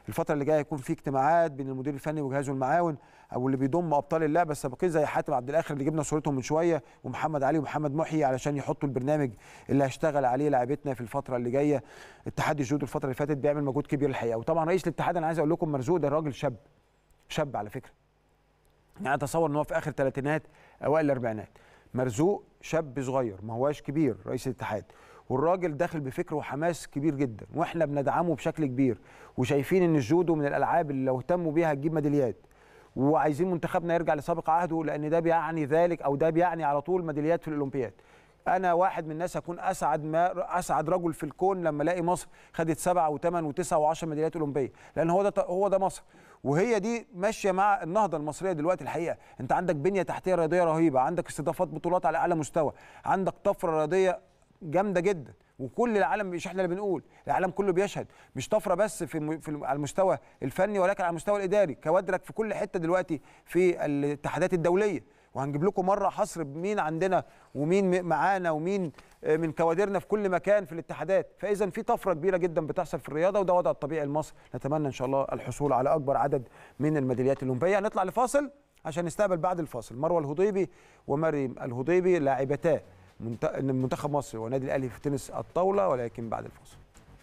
Speaker 1: الفتره اللي جايه هيكون في اجتماعات بين المدير الفني وجهازه المعاون او اللي بيضم ابطال اللعبه السابقين زي حاتم عبد الاخر اللي جبنا صورتهم من شويه، ومحمد علي ومحمد محيي، علشان يحطوا البرنامج اللي هيشتغل عليه لاعبتنا في الفتره اللي جايه. اتحاد الجودو الفتره اللي فاتت بيعمل مجهود كبير الحقيقه. وطبعا رئيس الاتحاد انا عايز اقول لكم مرزوق ده راجل شاب شاب على فكره، يعني اتصور ان هو في اخر الثلاثينات اوائل الاربعينات. مرزوق شاب صغير ما هواش كبير رئيس الاتحاد، والراجل داخل بفكر وحماس كبير جدا، واحنا بندعمه بشكل كبير، وشايفين ان الجودو من الالعاب اللي لو اهتموا بيها هتجيب ميداليات، وعايزين منتخبنا يرجع لسابق عهده، لان ده بيعني ذلك او ده بيعني على طول ميداليات في الاولمبياد. انا واحد من الناس هكون اسعد ما اسعد رجل في الكون لما الاقي مصر خدت سبعه وثمان وتسعه وعشره ميداليات اولمبيه، لان هو ده هو ده مصر، وهي دي ماشيه مع النهضه المصريه دلوقتي الحقيقه. انت عندك بنيه تحتيه رياضيه رهيبه، عندك استضافات بطولات على اعلى مستوى، عندك طفره رياضيه جامده جدا، وكل العالم مش احنا اللي بنقول، العالم كله بيشهد، مش طفره بس في في على المستوى الفني ولكن على المستوى الاداري، كوادرك في كل حته دلوقتي في الاتحادات الدوليه. وهنجيب لكم مره حصر مين عندنا ومين معانا ومين من كوادرنا في كل مكان في الاتحادات. فاذا في طفره كبيره جدا بتحصل في الرياضه، وده وضع الطبيعي لمصر. نتمنى ان شاء الله الحصول على اكبر عدد من الميداليات الاولمبيه. هنطلع لفاصل عشان نستقبل بعد الفاصل مروه الهضيبي ومريم الهضيبي لاعبتا منتخب مصر والنادي الاهلي في تنس الطاوله، ولكن بعد الفاصل.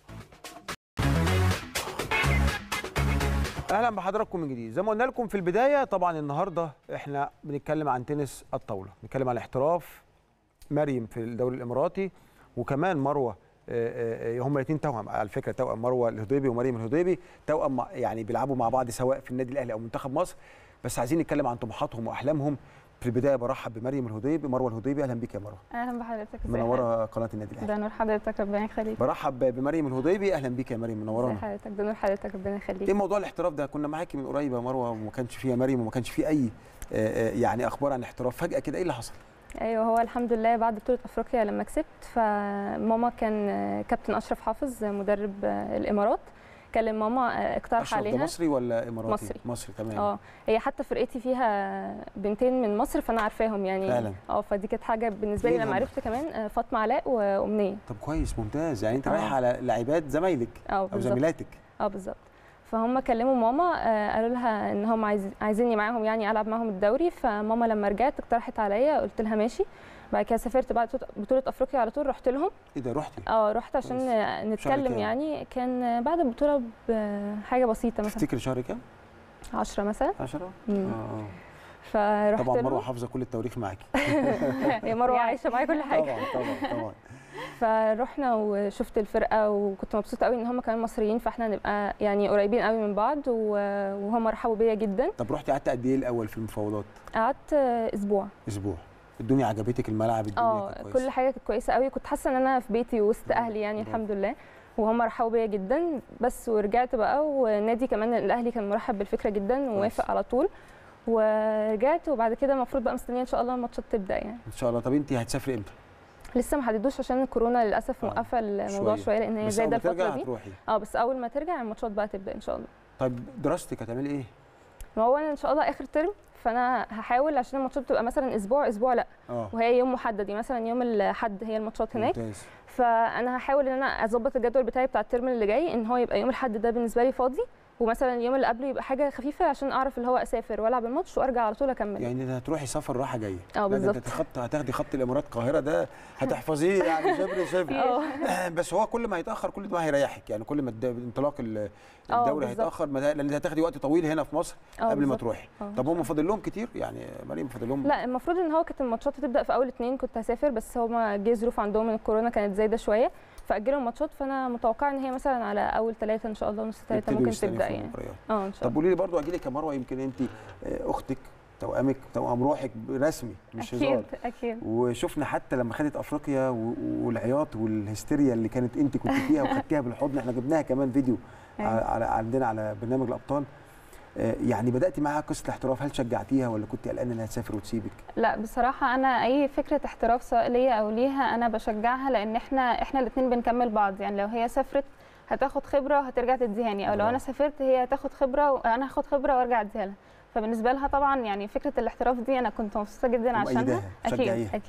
Speaker 1: اهلا بحضراتكم من جديد. زي ما قلنا لكم في البدايه، طبعا النهارده احنا بنتكلم عن تنس الطاوله، بنتكلم عن الاحتراف. مريم في الدوري الاماراتي، وكمان مروه، هم الاثنين توأم على فكره، توأم مروه الهضيبي ومريم الهضيبي، توأم يعني بيلعبوا مع بعض سواء في النادي الاهلي او منتخب مصر. بس عايزين نتكلم عن طموحاتهم واحلامهم. في البدايه برحب بمريم الهضيبي. مروه الهضيبي، اهلا بيك يا مروه.
Speaker 3: اهلا بحضرتك.
Speaker 1: منوره قناه النادي الاهلي.
Speaker 3: ده نور حضرتك، ربنا يخليك.
Speaker 1: برحب بمريم الهضيبي، اهلا بيك يا مريم، منورانا.
Speaker 3: ازي حضرتك؟ ده نور حضرتك، ربنا يخليك.
Speaker 1: ايه موضوع الاحتراف ده؟ كنا معاكي من قريب يا مروه وما كانش فيها مريم وما كانش فيه اي يعني اخبار عن الاحتراف، فجاه كده ايه اللي حصل؟
Speaker 3: ايوه، هو الحمد لله بعد بطوله افريقيا لما كسبت، فماما كان كابتن اشرف حافظ مدرب الامارات كلم ماما، اقترح
Speaker 1: أشرف
Speaker 3: عليها.
Speaker 1: ده مصري ولا اماراتي؟
Speaker 3: مصري.
Speaker 1: مصري تمام.
Speaker 3: اه هي حتى فرقتي فيها بنتين من مصر، فانا عارفاهم يعني
Speaker 1: فعلا.
Speaker 3: اه فدي كانت حاجه بالنسبه لي لما عرفت كمان. فاطمه علاء وامنيه.
Speaker 1: طب كويس، ممتاز، يعني انت رايحه على لاعبات زمايلك
Speaker 3: او
Speaker 1: زميلاتك.
Speaker 3: اه بالظبط. فهم كلموا ماما، قالوا لها ان هم عايز عايزيني معاهم يعني العب معاهم الدوري. فماما لما رجعت اقترحت عليا، قلت لها ماشي. بعد كده سافرت بعد بطوله افريقيا على طول، رحت لهم.
Speaker 1: ايه ده، رحتي؟
Speaker 3: اه رحت عشان نتكلم يعني. كان بعد البطوله بحاجه بسيطه مثلا.
Speaker 1: تفتكري شهر كام؟
Speaker 3: عشرة مثلا.
Speaker 1: عشرة؟
Speaker 3: اه فرحت
Speaker 1: طبعا مروه حافظه كل التواريخ معاكي.
Speaker 3: هي مروه عايشه معايا كل حاجه.
Speaker 1: طبعا طبعا طبعا.
Speaker 3: فروحنا وشفت الفرقه، وكنت مبسوطه قوي ان هم كمان مصريين، فاحنا نبقى يعني قريبين قوي من بعض، وهم رحبوا بيا جدا.
Speaker 1: طب رحتي قعدت قد ايه الاول في المفاوضات؟
Speaker 3: قعدت اسبوع.
Speaker 1: اسبوع. الدنيا عجبتك؟ الملعب الدنيا
Speaker 3: اه كل حاجه كانت كويسه قوي، كنت حاسه ان انا في بيتي وسط اهلي يعني. الحمد لله، وهم رحبوا بيا جدا. بس ورجعت بقى، والنادي كمان الاهلي كان مرحب بالفكره جدا ووافق على طول، ورجعت. وبعد كده المفروض بقى مستنيه ان شاء الله الماتشات تبدا يعني
Speaker 1: ان شاء الله. طب انت هتسافري امتى؟
Speaker 3: لسه ما حددوش عشان الكورونا للاسف موقفه الموضوع شويه، لان هي زايده الفتره دي. اه بس اول ما ترجع الماتشات بقى تبدا ان شاء الله.
Speaker 1: طيب دراستك هتعملي ايه؟
Speaker 3: ما هو انا ان شاء الله اخر ترم، فانا هحاول عشان الماتشات بتبقى مثلا اسبوع اسبوع لا أوه. وهي يوم محدد، يعني مثلا يوم الاحد هي الماتشات هناك. ممتاز. فانا هحاول ان انا اظبط الجدول بتاعي بتاع الترم اللي جاي، ان هو يبقى يوم الاحد ده بالنسبه لي فاضي، ومثلا اليوم اللي قبله يبقى حاجه خفيفه عشان اعرف اللي هو اسافر والعب الماتش وارجع على طول اكمل.
Speaker 1: يعني هتروحي سفر راحه جايه.
Speaker 3: اه بالظبط.
Speaker 1: انت خط هتاخدي خط الامارات القاهره ده هتحفظيه يعني شبر شبر. بس هو كل ما يتاخر كل ما هيريحك، يعني كل ما انطلاق الدوري هيتاخر، لان هتاخدي وقت طويل هنا في مصر قبل ما تروحي. طب هم فاضل لهم كتير يعني مريم؟ فاضل لهم؟
Speaker 3: لا المفروض ان هو كانت الماتشات هتبدا في اول اثنين، كنت هسافر بس هم جه ظروف عندهم من الكورونا كانت زايده شويه فاجلوا الماتشات، فانا متوقعه ان هي مثلا على اول ثلاثه ان شاء الله، نص ثلاثه ممكن تبدا يعني.
Speaker 1: اه ان شاء الله. طب قولي لي برضو، اجي لك يا مروه، يمكن انت اختك توامك توام روحك رسمي مش هزار.
Speaker 3: اكيد اكيد.
Speaker 1: وشفنا حتى لما خدت افريقيا والعياط والهستيريا اللي كانت انت كنت فيها وخدتيها بالحضن، احنا جبناها كمان فيديو على عندنا على برنامج الابطال. يعني بداتي معاها قصه الاحتراف، هل شجعتيها ولا كنت قلقانه انها تسافر وتسيبك؟
Speaker 3: لا بصراحه انا اي فكره احتراف سواء ليا او ليها انا بشجعها، لان احنا احنا الاثنين بنكمل بعض. يعني لو هي سافرت هتاخد خبره وهترجع تديهاني، او لو انا سافرت هي هتاخد خبره وانا هاخد خبره وارجع اديها لها. فبالنسبه لها طبعا يعني فكره الاحتراف دي انا كنت مبسوطه جدا عشانها.
Speaker 1: اكيد
Speaker 3: اكيد.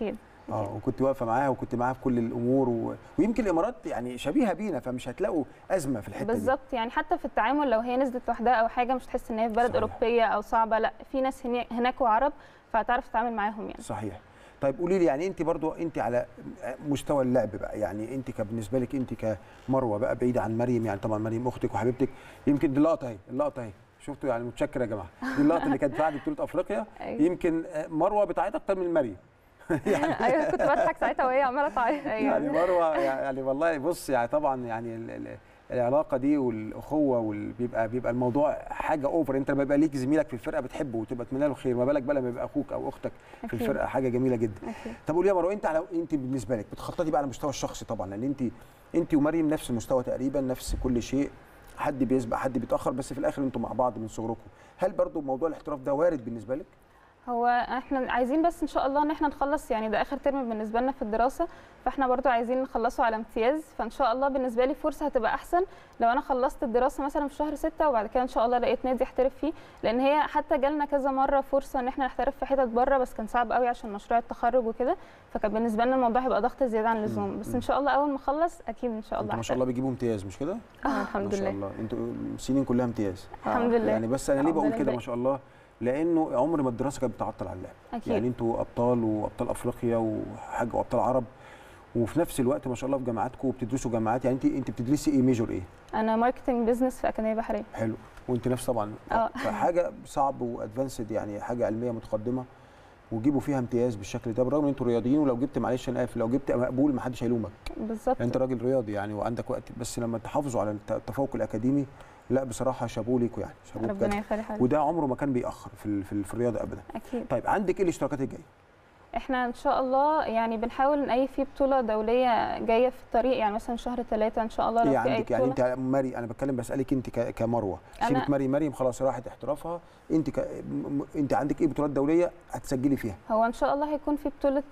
Speaker 1: اه وكنت واقفه معاها وكنت معاها في كل الامور و... ويمكن الامارات يعني شبيهه بينا فمش هتلاقوا ازمه في الحته دي
Speaker 3: بالظبط. يعني حتى في التعامل لو هي نزلت لوحدها او حاجه مش تحس ان هي في بلد صحيح. اوروبيه او صعبه، لا في ناس هناك وعرب فهتعرف تتعامل معاهم يعني.
Speaker 1: صحيح. طيب قولي لي يعني انت برضو انت على مستوى اللعب بقى، يعني انت بالنسبه لك انت كمروه بقى بعيده عن مريم، يعني طبعا مريم اختك وحبيبتك، يمكن دي اللقطه اهي اللقطه اهي شفتوا يعني متشكر يا جماعه، دي اللقطه اللي كانت بعد بطوله افريقيا يمكن مروه بتعيط اكتر من مريم
Speaker 3: يعني ايوه كنت بضحك ساعتها وهي عماله تعيط.
Speaker 1: يعني مروه يعني والله بص يعني طبعا يعني العلاقه دي والاخوه وبيبقى بيبقى الموضوع حاجه اوفر، انت لما يبقى ليك زميلك في الفرقه بتحبه وتبقى تتمنى له خير، ما بالك بقى لما يبقى اخوك او اختك في الفرقه، حاجه جميله جدا. أكيد. طب قولي يا مروه انت على انت بالنسبه لك بتخططي بقى على المستوى الشخصي طبعا، لان انت انت ومريم نفس المستوى تقريبا، نفس كل شيء، حد بيسبق حد بيتاخر، بس في الاخر انتوا مع بعض من صغركم. هل برضو موضوع الاحتراف ده وارد بالنسبه لك؟
Speaker 3: هو احنا عايزين بس ان شاء الله ان احنا نخلص، يعني ده اخر ترم بالنسبه لنا في الدراسه، فاحنا برضو عايزين نخلصه على امتياز، فان شاء الله بالنسبه لي فرصه هتبقى احسن لو انا خلصت الدراسه مثلا في شهر ستة وبعد كده ان شاء الله لقيت نادي احترف فيه، لان هي حتى جالنا كذا مره فرصه ان احنا نحترف في حتت بره بس كان صعب قوي عشان مشروع التخرج وكده، فكان بالنسبه لنا الموضوع هيبقى ضغط زياده عن اللزوم، بس ان شاء الله اول ما اخلص اكيد ان شاء الله.
Speaker 1: ما شاء الله بيجيبوا امتياز مش كده؟
Speaker 3: اه الحمد لله.
Speaker 1: ما شاء الله انتوا السنين كلها امتياز.
Speaker 3: الحمد لله.
Speaker 1: يعني بس انا ليه بقول كده ما شاء الله؟ لانه عمر ما الدراسه كانت بتعطل على اللعب.
Speaker 3: أكيد.
Speaker 1: يعني انتوا ابطال وابطال افريقيا وحاجه وابطال عرب، وفي نفس الوقت ما شاء الله في جامعاتكم وبتدرسوا جامعات، يعني انت انت بتدرسي ايه ميجور ايه؟
Speaker 3: انا ماركتنج بزنس في اكاديميه بحريه.
Speaker 1: حلو. وانت نفس طبعا
Speaker 3: اه
Speaker 1: فحاجه صعب وادفانسد، يعني حاجه علميه متقدمه وجيبوا فيها امتياز بالشكل ده، بالرغم ان انتوا رياضيين، ولو جبت معلش انا اسف لو جبت مقبول ما حدش هيلومك.
Speaker 3: بالظبط.
Speaker 1: يعني انت راجل رياضي يعني وعندك وقت، بس لما تحافظوا على التفوق الاكاديمي لا بصراحه شابوه ليكوا يعني، شابوه بجد.
Speaker 3: ربنا يخلي حضرتك.
Speaker 1: وده عمره ما كان بيأخر في في, في الرياضه ابدا.
Speaker 3: اكيد.
Speaker 1: طيب عندك ايه الاشتراكات الجايه؟
Speaker 3: احنا ان شاء الله يعني بنحاول نأي في بطوله دوليه جايه في الطريق، يعني مثلا شهر ثلاثة ان شاء الله لو
Speaker 1: إيه
Speaker 3: في اي
Speaker 1: عندك
Speaker 3: بطوله.
Speaker 1: يعني انت مري انا بتكلم بسالك انت كمروه، سيبك مري مريم خلاص راحت احترافها، انت ك... انت عندك ايه بطولات دوليه هتسجلي فيها؟
Speaker 3: هو ان شاء الله هيكون في بطوله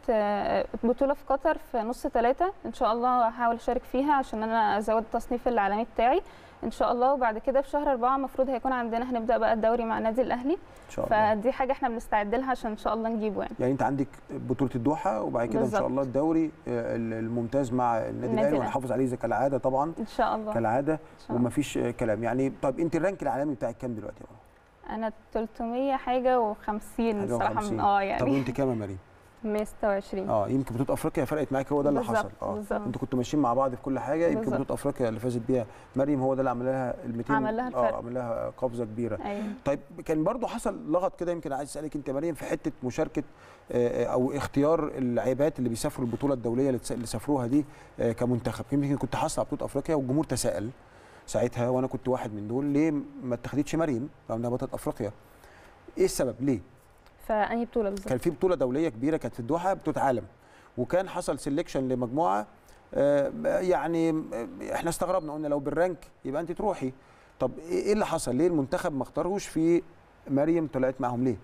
Speaker 3: بطوله في قطر في نص ثلاثة ان شاء الله، هحاول اشارك فيها عشان انا ازود التصنيف العالمي بتاعي ان شاء الله، وبعد كده في شهر أربعة المفروض هيكون عندنا هنبدا بقى الدوري مع النادي الاهلي ان شاء الله، فدي حاجه احنا بنستعد لها عشان ان شاء الله نجيبه يعني.
Speaker 1: يعني انت عندك بطوله الدوحه وبعد كده بالزبط. ان شاء الله الدوري الممتاز مع النادي الاهلي ونحافظ عليه زي كالعاده طبعا
Speaker 3: ان شاء الله
Speaker 1: كالعاده ومفيش كلام يعني. طب انت الرانك العالمي بتاعك كام دلوقتي يا مروه؟
Speaker 3: انا ثلاثمية حاجه وخمسين الصراحه. اه يعني
Speaker 1: طب وانت كام يا مريم؟
Speaker 3: مية وستة وعشرين.
Speaker 1: اه يمكن بطوله افريقيا فرقت معاك، هو ده اللي حصل. اه انتوا كنتوا ماشيين مع بعض في كل حاجه، يمكن بطوله افريقيا اللي فازت بيها مريم هو ده اللي عمل لها ال مئتين
Speaker 3: عمل لها الفرق.
Speaker 1: اه عمل لها قفزه كبيره.
Speaker 3: أيوة.
Speaker 1: طيب كان برضو حصل لغط كده، يمكن عايز اسالك انت يا مريم في حته مشاركه آه او اختيار اللاعبات اللي بيسافروا البطوله الدوليه اللي سافروها دي آه كمنتخب، يمكن كنت حاصل على بطوله افريقيا والجمهور تساءل ساعتها وانا كنت واحد من دول، ليه ما اتخذتش مريم رغم انها بطله افريقيا؟ ايه السبب ليه؟
Speaker 3: فأنهي بطوله بالظبط؟
Speaker 1: كان في بطوله دوليه كبيره كانت في الدوحه، بطوله عالم، وكان حصل سيلكشن لمجموعه آه يعني احنا استغربنا قلنا لو بالرانك يبقى انت تروحي. طب ايه اللي حصل؟ ليه المنتخب ما اختاروش في مريم طلعت معاهم ليه؟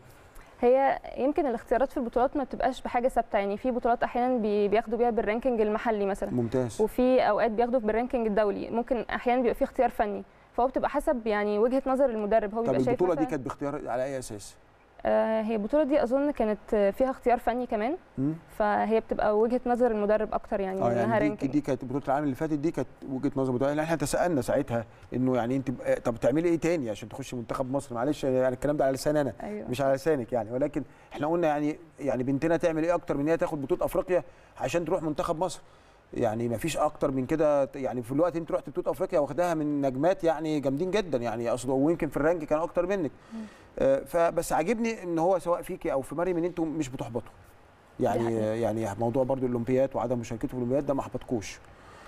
Speaker 3: هي يمكن الاختيارات في البطولات ما بتبقاش بحاجه ثابته، يعني في بطولات احيانا بياخدوا بيها بالرانكينج المحلي مثلا.
Speaker 1: ممتاز.
Speaker 3: وفي اوقات بياخدوا بالرانكينج الدولي، ممكن احيانا بيبقى في اختيار فني، فهو بتبقى حسب يعني وجهه نظر المدرب، هو بيبقى شايف.
Speaker 1: طب البطوله دي كانت باختيار على اي اساس؟
Speaker 3: آه هي البطوله دي اظن كانت فيها اختيار فني كمان، م? فهي بتبقى وجهه نظر المدرب اكتر يعني.
Speaker 1: اه يعني دي, دي كانت بطوله العالم اللي فاتت، دي كانت وجهه نظر المدرب، يعني احنا تسالنا ساعتها انه يعني انت طب تعملي ايه تاني عشان تخشي منتخب مصر؟ معلش يعني الكلام ده على لساني انا. أيوة. مش على لسانك يعني، ولكن احنا قلنا يعني يعني بنتنا تعمل ايه اكتر من ان هي تاخد بطوله افريقيا عشان تروح منتخب مصر؟ يعني ما فيش اكتر من كده يعني. في الوقت انت رحت بطوله افريقيا واخداها من نجمات يعني جامدين جدا يعني اصلا، ويمكن في الرانك كان اكتر منك. آه فبس عاجبني ان هو سواء فيكي او في مريم ان انتم مش بتحبطوا يعني. يعني موضوع برضو الاولمبياد وعدم مشاركته في الاولمبياد ده ما احبطكوش.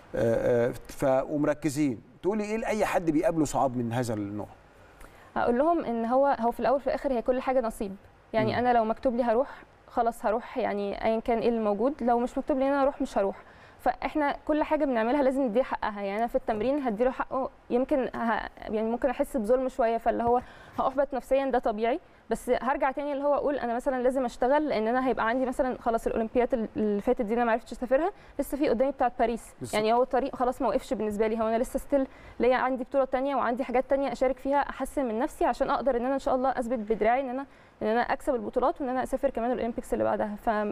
Speaker 1: آه ف ومركزين. تقولي ايه لاي حد بيقابله صعاب من هذا النوع؟
Speaker 3: هقول لهم ان هو هو في الاول وفي الاخر هي كل حاجه نصيب يعني. م. انا لو مكتوب لي هروح خلاص هروح يعني ايا كان ايه الموجود، لو مش مكتوب لي ان انا اروح مش هروح. فاحنا كل حاجه بنعملها لازم نديها حقها يعني. انا في التمرين هديله حقه، يمكن ه... يعني ممكن احس بظلم شويه، فاللي هو هاحبط نفسيا ده طبيعي، بس هرجع تاني اللي هو اقول انا مثلا لازم اشتغل، لان انا هيبقى عندي مثلا خلاص الاولمبياد اللي فاتت دي انا ما عرفتش اسافرها، لسه في قدامي بتاعه باريس بس. يعني هو الطريق خلاص ما وقفش بالنسبه لي، هو انا لسه ستيل ليا عندي بطوله ثانيه وعندي حاجات ثانيه اشارك فيها، احسن من نفسي عشان اقدر ان انا ان شاء الله اثبت بدراعي ان انا ان انا اكسب البطولات وان انا اسافر كمان الاولمبيكس اللي بعدها. ف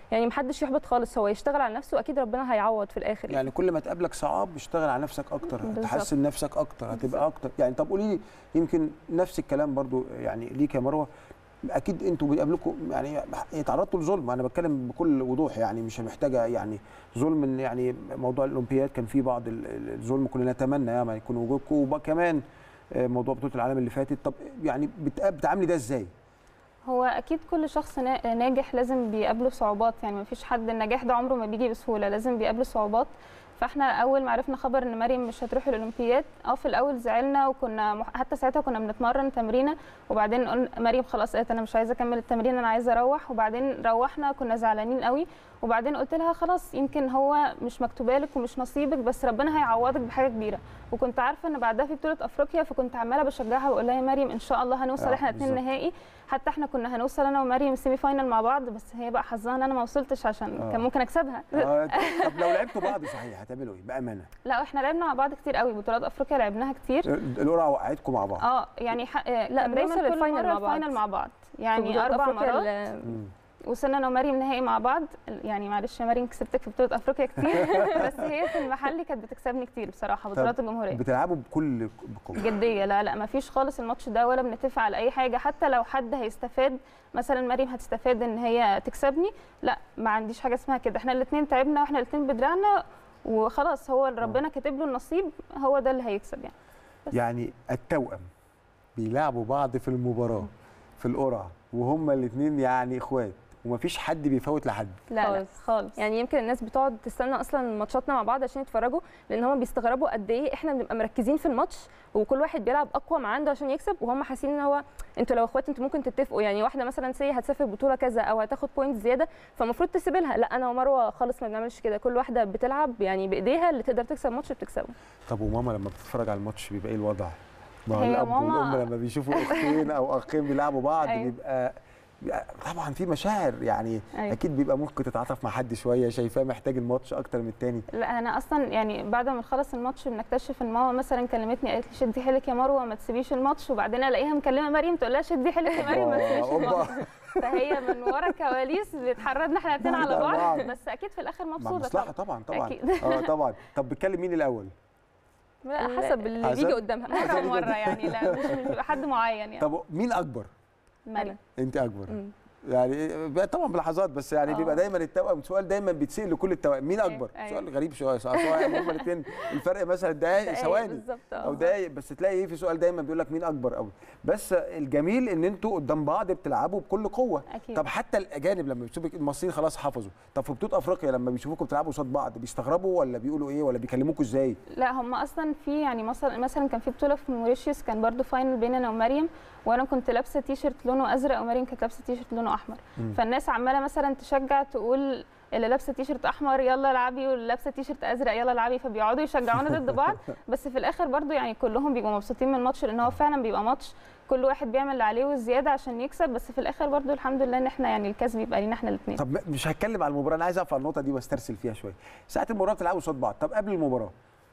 Speaker 3: يعني محدش يحبط خالص، هو يشتغل على نفسه واكيد ربنا هيعوض في الاخر.
Speaker 1: يعني كل ما تقابلك صعاب اشتغل على نفسك اكتر، هتحسن نفسك اكتر، هتبقى اكتر. يعني طب قولي لي، يمكن نفس الكلام برضو يعني ليك يا مروه، اكيد انتوا بيقابلكم يعني تعرضتوا لظلم، انا بتكلم بكل وضوح يعني مش محتاجه يعني ظلم، يعني موضوع الاولمبياد كان فيه بعض الظلم، كلنا نتمنى يعني ما يكون وجودكم، وكمان موضوع بطوله العالم اللي فاتت. طب يعني بتعاملي ده ازاي؟
Speaker 3: هو اكيد كل شخص ناجح لازم بيقابله صعوبات، يعني ما فيش حد النجاح ده عمره ما بيجي بسهوله، لازم بيقابله صعوبات. فاحنا اول ما عرفنا خبر ان مريم مش هتروح الاولمبياد، اه في الاول زعلنا، وكنا حتى ساعتها كنا بنتمرن تمرينه، وبعدين قلنا مريم خلاص قالت انا مش عايزه اكمل التمرين، انا عايزه اروح، وبعدين روحنا كنا زعلانين قوي، وبعدين قلت لها خلاص يمكن هو مش مكتوبه لك ومش نصيبك، بس ربنا هيعوضك بحاجه كبيره. وكنت عارفه ان بعدها في بطوله افريقيا، فكنت عماله بشجعها واقول لها يا مريم ان شاء الله هنوصل احنا الاثنين نهائي، حتى احنا كنا هنوصل انا ومريم سيمي فاينل مع بعض، بس هي بقى حظها ان انا ما وصلتش عشان آه. كان ممكن اكسبها.
Speaker 1: آه. طب لو لعبتوا بعض صحيح هتعملوا ايه بامانه؟
Speaker 3: لا احنا لعبنا مع بعض كتير قوي، بطولات افريقيا لعبناها كتير.
Speaker 1: القرعه وقعتكم مع بعض؟
Speaker 3: اه يعني ح... لا دايما كل مره الفاينل مع بعض، يعني اربع مرات وصلنا انا ومريم نهائي مع بعض. يعني معلش يا مريم كسبتك في بطوله افريقيا كتير بس هي في المحلي كانت بتكسبني كتير بصراحه بطولات الجمهوريه.
Speaker 1: بتلعبوا بكل بقوه
Speaker 3: جديه؟ لا لا ما فيش خالص الماتش ده، ولا بنتفق على اي حاجه، حتى لو حد هيستفاد مثلا مريم هتستفاد ان هي تكسبني، لا ما عنديش حاجه اسمها كده، احنا الاثنين تعبنا واحنا الاثنين بدراعنا وخلاص، هو ربنا كاتب له النصيب، هو ده اللي هيكسب يعني.
Speaker 1: بس. يعني التوأم بيلعبوا بعض في المباراه في القرعه وهما الاثنين يعني اخوات، ومفيش حد بيفوت لحد؟
Speaker 3: لا خالص خالص. يعني يمكن الناس بتقعد تستنى اصلا ماتشاتنا مع بعض عشان يتفرجوا، لان هم بيستغربوا قد ايه احنا بنبقى مركزين في الماتش، وكل واحد بيلعب اقوى ما عنده عشان يكسب، وهم حاسين ان هو انتوا لو اخوات انتوا ممكن تتفقوا، يعني واحده مثلا سي هتسافر بطوله كذا او هتاخد بوينت زياده فالمفروض تسيب لها، لا انا ومروه خالص ما بنعملش كده، كل واحده بتلعب يعني بايديها، اللي تقدر تكسب ماتش بتكسبه.
Speaker 1: طب وماما لما بتتفرج على الماتش بيبقى ايه الوضع؟ ما هو الاب والام لما بيشوفوا اختين او اخين بيلعبوا بعض أيوه. بيبقى طبعا في مشاعر يعني أيوة. اكيد بيبقى ممكن تتعاطف مع حد شويه، شايفاه محتاج الماتش اكتر من الثاني.
Speaker 3: لا انا اصلا يعني بعد ما نخلص الماتش بنكتشف ان ماما مثلا كلمتني قالت لي شدي حيلك يا مروه ما تسيبيش الماتش، وبعدين الاقيها مكلمه مريم تقول لها شدي حيلك يا مريم ما تسيبيش الماتش فهي من ورا الكواليس بتحرضنا احنا الاثنين على بعض، بس اكيد في الاخر مبسوطه.
Speaker 1: مصلحه طبعا طبعا اه طبعا. طب بتكلم مين الاول؟
Speaker 3: حسب اللي بيجي قدامها مره مره يعني، لا مش بيبقى حد معين يعني.
Speaker 1: طب مين اكبر؟
Speaker 3: مريم.
Speaker 1: انت اكبر. مم. يعني طبعا بلحظات، بس يعني أوه. بيبقى دايما التوأم سؤال دايما بيتسال لكل التوأم، مين اكبر؟ أيوة. سؤال غريب شويه، سواء هم الاثنين الفرق مثلا دقائق ثواني او دقائق، بس تلاقي ايه في سؤال دايما بيقول لك مين اكبر قوي. بس الجميل ان انتوا قدام بعض بتلعبوا بكل قوه. أكيد. طب حتى الاجانب لما بيشوفوا المصريين خلاص حفظوا، طب في بطوله افريقيا لما بيشوفوكم بتلعبوا قصاد بعض بيستغربوا ولا بيقولوا ايه ولا بيكلموكوا ازاي؟
Speaker 3: لا هم اصلا في يعني مثلا مثلا كان في بطوله في موريشيوس كان برده فاينل بين انا ومريم، وانا كنت لابسه تي شيرت لونه ازرق ومريم كانت لابسه تي شيرت لونه احمر، فالناس عماله مثلا تشجع تقول اللي لابسه تي شيرت احمر يلا العبي واللي لابسه تي شيرت ازرق يلا العبي، فبيقعدوا يشجعونا ضد بعض، بس في الاخر برضو يعني كلهم بيبقوا مبسوطين من الماتش، لان هو فعلا بيبقى ماتش كل واحد بيعمل اللي عليه والزياده عشان يكسب، بس في الاخر برضو الحمد لله ان احنا يعني الكاس بيبقى لينا احنا الاثنين.
Speaker 1: طب مش هتكلم على المباراه، انا عايز اقف على النقطه دي واسترسل فيها شويه. ساعه المباراه بتلعبوا قصاد بعض، طب قبل المباراه؟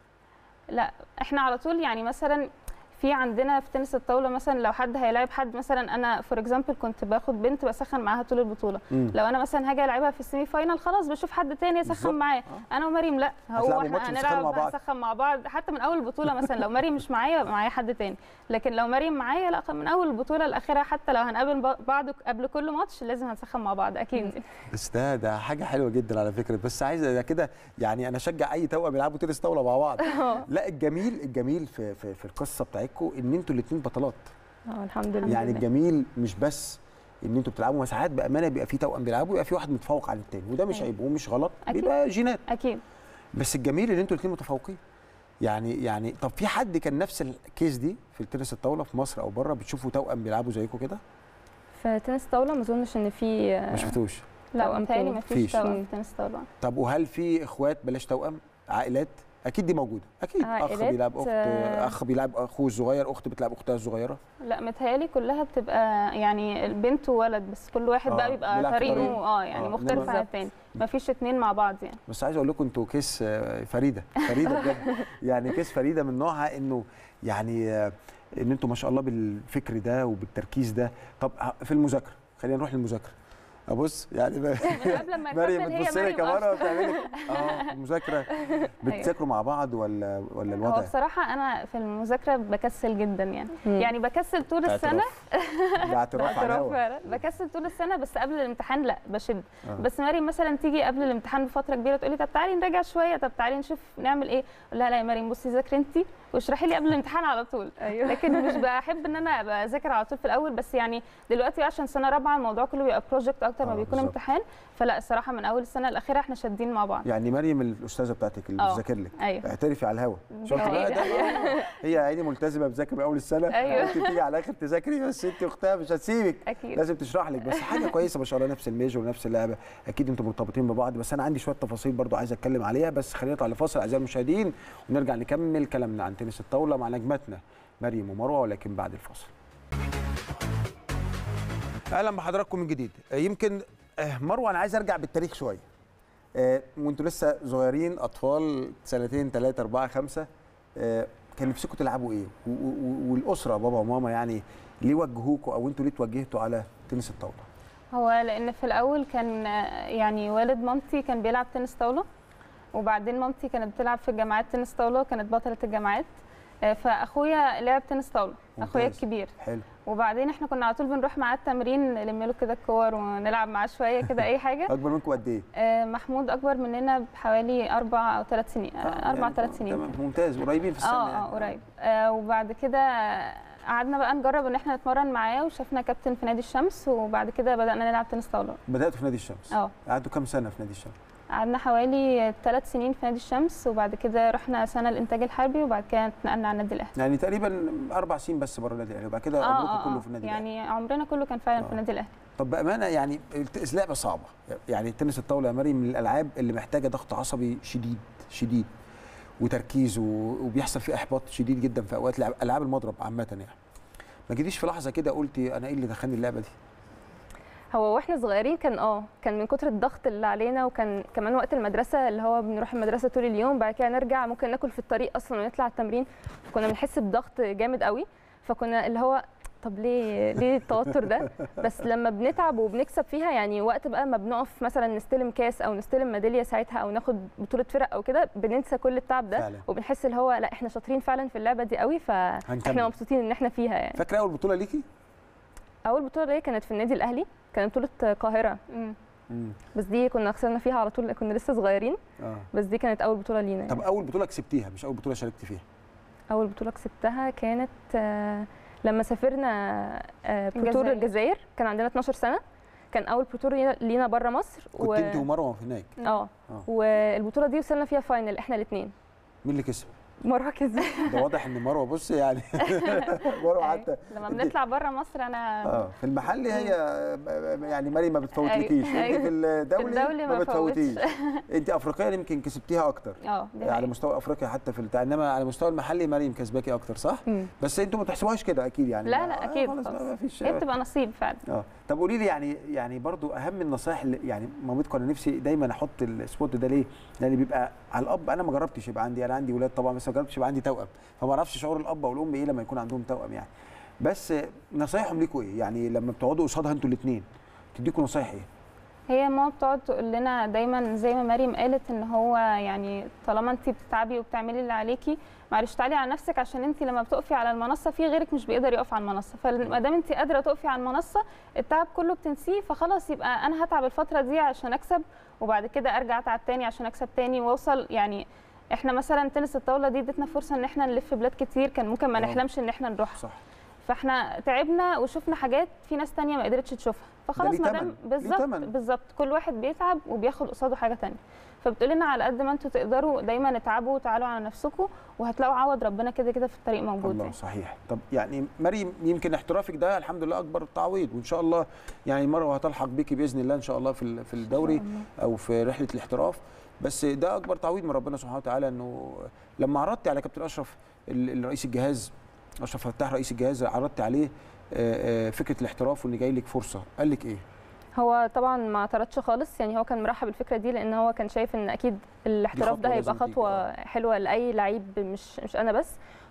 Speaker 3: لا احنا على طول يعني مثلا في عندنا في تنس الطاوله مثلا لو حد هيلاعب حد، مثلا انا فور اكزامبل كنت باخد بنت بسخن معاها طول البطوله، مم. لو انا مثلا هاجي العبها في السيمي فاينال خلاص بشوف حد تاني يسخن معايا، آه. انا ومريم لا هو احنا هنلعب هنسخن مع بعض حتى من اول البطوله، مثلا لو مريم مش معايا معايا حد تاني، لكن لو مريم معايا لا من اول البطوله لاخرها، حتى لو هنقابل بعض قبل كل ماتش لازم هنسخن مع بعض اكيد.
Speaker 1: بس ده ده حاجه حلوه جدا على فكره، بس عايزه كده يعني انا اشجع اي توأم بيلعبوا تنس طاوله مع بعض. لا الجميل الجميل في في, في القصه بتاعتكم ان انتوا الاثنين بطلات.
Speaker 3: اه الحمد لله.
Speaker 1: يعني الجميل مش بس ان انتوا بتلعبوا، ساعات بامانه بيبقى في توأم بيلعبوا يبقى في واحد متفوق عن الثاني، وده مش عيب ومش غلط، بيبقى جينات
Speaker 3: اكيد،
Speaker 1: بس الجميل ان انتوا الاثنين متفوقين. يعني يعني طب في حد كان نفس الكيس دي في التنس الطاوله في مصر او بره بتشوفوا توأم بيلعبوا زيكم كده؟
Speaker 3: في تنس الطاوله ما اظنش ان في.
Speaker 1: ما شفتوش؟
Speaker 3: لا متهيألي ما فيش توأم في تنس الطاوله.
Speaker 1: طب وهل في اخوات بلاش توأم عائلات؟ اكيد دي موجوده اكيد، اخ بيلعب اخت، اخ بيلعب اخوه الصغير، اخت بتلعب اختها الصغيره؟
Speaker 3: لا متهيألي كلها بتبقى يعني البنت وولد، بس كل واحد آه. بقى بيبقى طريقه اه يعني آه. مختلف عن الثاني، ما فيش اثنين مع بعض يعني.
Speaker 1: بس عايز اقول لكم انتوا كيس فريده فريده بجد يعني كيس فريده من نوعها، انه يعني ان انتوا ما شاء الله بالفكر ده وبالتركيز ده. طب في المذاكره خلينا نروح للمذاكره، ابص يعني
Speaker 3: قبل ما
Speaker 1: مريم
Speaker 3: يكمل هي
Speaker 1: بتبص لي
Speaker 3: مريم
Speaker 1: كاميرا وبتعملي اه المذاكره. بتذاكروا مع بعض ولا ولا الوضع؟
Speaker 3: هو بصراحه انا في المذاكره بكسل جدا يعني مم. يعني بكسل طول السنه.
Speaker 1: ده اعتراف على الهوا.
Speaker 3: بكسل طول السنه بس قبل الامتحان لا بشد. آه. بس مريم مثلا تيجي قبل الامتحان بفتره كبيره تقول لي طب تعالي نراجع شويه، طب تعالي نشوف نعمل ايه. اقول لها لا يا مريم بصي ذاكري انت واشرحي لي قبل الامتحان على طول. أيوة. لكن مش بحب ان انا اذاكر على طول في الاول، بس يعني دلوقتي عشان سنه رابعه الموضوع كله بيبقى بروجكت اكتر ما آه بيكون امتحان، فلا الصراحه من اول السنه الاخيره احنا شادين مع بعض.
Speaker 1: يعني مريم الاستاذه بتاعتك اللي بتذاكر لك.
Speaker 3: أيوة.
Speaker 1: اعترفي على الهوا. شفتي بقى ده هي عيني ملتزمه بتذاكر من اول السنه.
Speaker 3: أيوة.
Speaker 1: انت بتيجي على الاخر تذاكري، بس انت اختها مش هتسيبك.
Speaker 3: أكيد.
Speaker 1: لازم تشرح لك، بس حاجه كويسه ما شاء الله، نفس الميجر ونفس اللعبه، اكيد انتم مرتبطين ببعض. بس انا عندي شويه تفاصيل برضو عايز اتكلم عليها، بس خلينا نطلع لفاصل اعزائي المشاهدين ونرجع نكمل كلامنا عن تنس الطاوله مع نجماتنا مريم ومروه، ولكن بعد الفاصل. اهلا بحضراتكم من جديد. يمكن مروه انا عايز ارجع بالتاريخ شويه، وانتوا لسه صغيرين اطفال سنتين ثلاثه اربعه خمسه، كان نفسكم تلعبوا ايه؟ والاسره بابا وماما يعني ليه وجهوكوا او انتوا ليه توجهتوا على تنس الطاوله؟
Speaker 3: هو لان في الاول كان يعني والد مامتي كان بيلعب تنس طاوله، وبعدين مامتي كانت بتلعب في الجامعات تنس طاوله وكانت بطله الجامعات، فاخويا لعب تنس طاوله، اخويا الكبير.
Speaker 1: حلو.
Speaker 3: وبعدين احنا كنا على طول بنروح معاه التمرين نلم له كده الكور ونلعب معاه شويه كده اي حاجه.
Speaker 1: اكبر منكم قد ايه؟
Speaker 3: آه محمود اكبر مننا بحوالي اربع او ثلاث سنين. آه اربع
Speaker 1: يعني
Speaker 3: ثلاث سنين.
Speaker 1: تمام ممتاز، قريبين في السن.
Speaker 3: اه اه قريب. آه وبعد كده قعدنا بقى نجرب ان احنا نتمرن معاه، وشفنا كابتن في نادي الشمس، وبعد كده بدانا نلعب تنس طاوله.
Speaker 1: بداتوا في نادي الشمس؟
Speaker 3: اه.
Speaker 1: قعدتوا كام سنه في نادي الشمس؟
Speaker 3: قعدنا حوالي ثلاث سنين في نادي الشمس، وبعد كده رحنا سنه الانتاج الحربي، وبعد كده اتنقلنا على النادي الاهلي.
Speaker 1: يعني تقريبا اربع سنين بس بره النادي الاهلي، وبعد كده
Speaker 3: آه
Speaker 1: عمركم
Speaker 3: آه
Speaker 1: كله في النادي
Speaker 3: يعني
Speaker 1: الاهلي.
Speaker 3: يعني عمرنا كله كان فعلا آه. في النادي الاهلي.
Speaker 1: طب بامانه يعني لعبه صعبه، يعني تنس الطاوله يا مريم من الالعاب اللي محتاجه ضغط عصبي شديد شديد وتركيز، وبيحصل فيه احباط شديد جدا في اوقات العاب المضرب عامه. يعني ما جيتيش في لحظه كده قلتي انا ايه اللي دخلني اللعبه دي؟
Speaker 3: هو واحنا صغيرين كان اه كان من كتر الضغط اللي علينا، وكان كمان وقت المدرسه اللي هو بنروح المدرسه طول اليوم، بعد كده نرجع ممكن ناكل في الطريق اصلا ونطلع التمرين، كنا بنحس بضغط جامد قوي، فكنا اللي هو طب ليه ليه التوتر ده؟ بس لما بنتعب وبنكسب فيها، يعني وقت بقى ما بنقف مثلا نستلم كاس او نستلم ميداليه ساعتها او ناخد بطوله فرق او كده، بننسى كل التعب ده فعلا. وبنحس اللي هو لا احنا شاطرين فعلا في اللعبه دي قوي، فاحنا مبسوطين ان احنا فيها. يعني
Speaker 1: فاكره اول بطوله ليكي؟
Speaker 3: اول بطوله ليا كانت في النادي الاهلي، كانت بطوله القاهره. امم بس دي كنا خسرنا فيها على طول، كنا لسه صغيرين. اه بس دي كانت اول بطوله لينا.
Speaker 1: طب يعني. اول بطوله كسبتيها مش اول بطوله شاركتي فيها؟
Speaker 3: اول بطوله كسبتها كانت آه لما سافرنا آه بطوله الجزائر، كان عندنا اتناشر سنه، كان اول بطوله لينا بره مصر.
Speaker 1: كنت و... انت ومروه هناك؟
Speaker 3: اه والبطوله دي وصلنا فيها فاينل احنا الاثنين.
Speaker 1: مين اللي كسب؟
Speaker 3: مروه كسبت.
Speaker 1: ده واضح ان مروه بص يعني مروه حتى
Speaker 3: لما بنطلع بره مصر انا
Speaker 1: اه في المحلي هي يعني مريم ما بتفوتلكيش. انت في الدولي ما بتفوتيش. انت افريقيا يمكن كسبتيها اكتر
Speaker 3: اه
Speaker 1: على مستوى افريقيا حتى في البتاع، انما على مستوى المحلي مريم كسباكي اكتر صح؟ مم. بس انتوا ما تحسبوهاش كده اكيد يعني.
Speaker 3: لا لا اكيد ما فيش، هي بتبقى نصيب فعلا.
Speaker 1: اه طب قولي لي يعني يعني برضو اهم النصائح اللي يعني مامتكم، انا نفسي دايما احط السبوت ده ليه؟ لان بيبقى على الاب، انا ما جربتش يبقى عندي، انا عندي ولاد طبعا بس ما جربتش يبقى عندي توأم، فما اعرفش شعور الاب او الام ايه لما يكون عندهم توأم يعني. بس نصايحهم ليكوا ايه؟ يعني لما بتقعدوا قصادها انتوا الاثنين تديكوا نصايح ايه؟
Speaker 3: هي ماما بتقعد تقول لنا دايما زي ما مريم قالت ان هو يعني طالما انت بتتعبي وبتعملي اللي عليكي معلش تعالي على نفسك، عشان انت لما بتقفي على المنصه في غيرك مش بيقدر يقف على المنصه، فما دام انت قادره تقفي على المنصه التعب كله بتنسيه، فخلاص يبقى انا هتعب الفتره دي عشان اكسب، وبعد كده ارجع اتعب تاني عشان اكسب تاني واوصل. يعني احنا مثلا تنس الطاوله دي ادتنا فرصه ان احنا نلف بلاد كتير كان ممكن ما نحلمش ان احنا نروح.
Speaker 1: صح.
Speaker 3: فاحنا تعبنا وشفنا حاجات في ناس تانية ما قدرتش تشوفها، فخلاص ما دام بالظبط بالظبط كل واحد بيتعب وبياخد قصاده حاجه تانية، فبتقول لنا على قد ما انتوا تقدروا دايما اتعبوا وتعالوا على نفسكم وهتلاقوا عوض ربنا كده كده في الطريق موجود.
Speaker 1: الله صحيح. طب يعني مريم يمكن احترافك ده الحمد لله اكبر تعويض، وان شاء الله يعني مروه هتلحق بيكي باذن الله ان شاء الله في في الدوري او في رحله الاحتراف، بس ده اكبر تعويض من ربنا سبحانه وتعالى. انه لما عرضت على كابتن اشرف الرئيس الجهاز اشرف فتاح رئيس الجهاز، عرضت عليه فكره الاحتراف وان جاي لك فرصه، قال لك ايه؟
Speaker 3: هو طبعا ما اعترضش خالص، يعني هو كان مرحب بالفكره دي لان هو كان شايف ان اكيد الاحتراف ده هيبقى خطوه حلوه لاي لعيب، مش مش انا بس.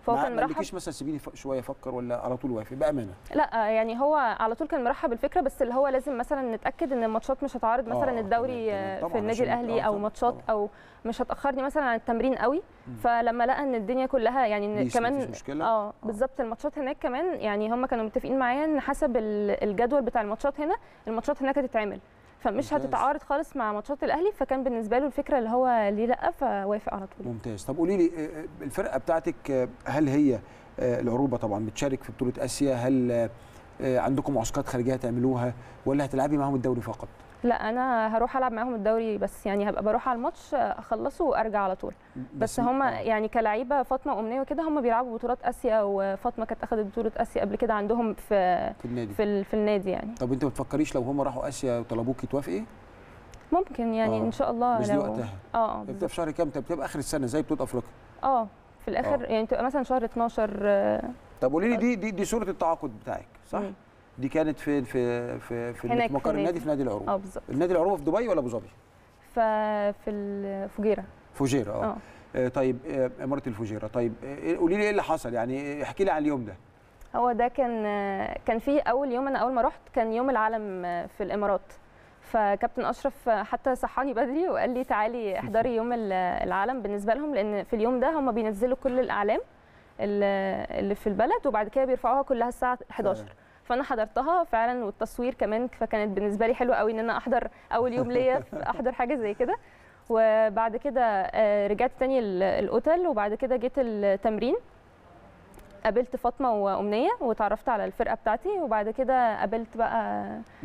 Speaker 3: فهو كان مرحب.
Speaker 1: ما قالكيش مثلا سيبيني شويه افكر ولا على طول وافق بامانه؟
Speaker 3: لا يعني هو على طول كان مرحب بالفكره، بس اللي هو لازم مثلا نتاكد ان الماتشات مش هتعارض مثلا
Speaker 1: آه
Speaker 3: الدوري في النادي الاهلي او ماتشات طبعًا. او مش هتاخرني مثلا عن التمرين قوي. مم. فلما لقى ان الدنيا كلها يعني ان كمان اه بالظبط الماتشات هناك كمان يعني هم كانوا متفقين معايا ان حسب الجدول بتاع الماتشات هنا الماتشات هناك هتتعمل، فمش ممتاز. هتتعارض خالص مع ماتشات الاهلي، فكان بالنسبه له الفكره اللي هو ليه لا، فوافق على طول.
Speaker 1: ممتاز. طب قولي لي الفرقه بتاعتك هل هي العروبه طبعا بتشارك في بطوله اسيا، هل عندكم معسكرات خارجيه هتعملوها ولا هتلعبي معاهم الدوري فقط؟
Speaker 3: لا انا هروح العب معاهم الدوري بس، يعني هبقى بروح على الماتش اخلصه وارجع على طول. بس, بس هم يعني كلاعيبه فاطمه وامنيه وكده هم بيلعبوا بطولات اسيا، وفاطمه كانت اخذت بطوله اسيا قبل كده عندهم في
Speaker 1: في النادي
Speaker 3: في, في النادي يعني.
Speaker 1: طب انت ما بتفكريش لو هم راحوا اسيا وطلبوكي توافقي؟
Speaker 3: ممكن يعني آه. ان شاء الله.
Speaker 1: مش
Speaker 3: لو
Speaker 1: وقتها
Speaker 3: اه
Speaker 1: بتبقى في شهر كام؟ بتبقى اخر السنه زي بطوله افريقيا؟
Speaker 3: اه في الاخر آه. يعني تبقى مثلا شهر اتناشر.
Speaker 1: طب قولي لي دي دي دي صوره التعاقد بتاعك صح؟ مم. دي كانت في في في في مقر النادي في نادي العروبه.
Speaker 3: اه بالظبط.
Speaker 1: النادي العروبه في دبي ولا ابو ظبي؟
Speaker 3: في في الفجيره.
Speaker 1: فجيره اه. آه طيب اماره الفجيره. طيب قولي لي ايه اللي حصل، يعني احكي لي عن اليوم ده.
Speaker 3: هو ده كان كان في اول يوم، انا اول ما رحت كان يوم العالم في الامارات، فكابتن اشرف حتى صحاني بدري وقال لي تعالي احضري يوم العالم بالنسبه لهم، لان في اليوم ده هم بينزلوا كل الاعلام اللي في البلد وبعد كده بيرفعوها كلها الساعه حداشر. فانا حضرتها فعلا والتصوير كمان، فكانت بالنسبه لي حلوه قوي ان انا احضر اول يوم ليا احضر حاجه زي كده. وبعد كده رجعت تاني الاوتيل، وبعد كده جيت التمرين قابلت فاطمه وامنيه وتعرفت على الفرقه بتاعتي، وبعد كده قابلت بقى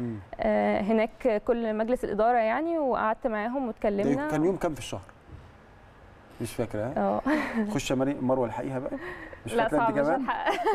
Speaker 3: هناك كل مجلس الاداره يعني وقعدت معاهم واتكلمنا.
Speaker 1: كان يوم كام في الشهر؟ مش فاكره ها؟
Speaker 3: اه
Speaker 1: خش مروه الحقيقه بقى مش
Speaker 3: لا
Speaker 1: فاكره انت كمان؟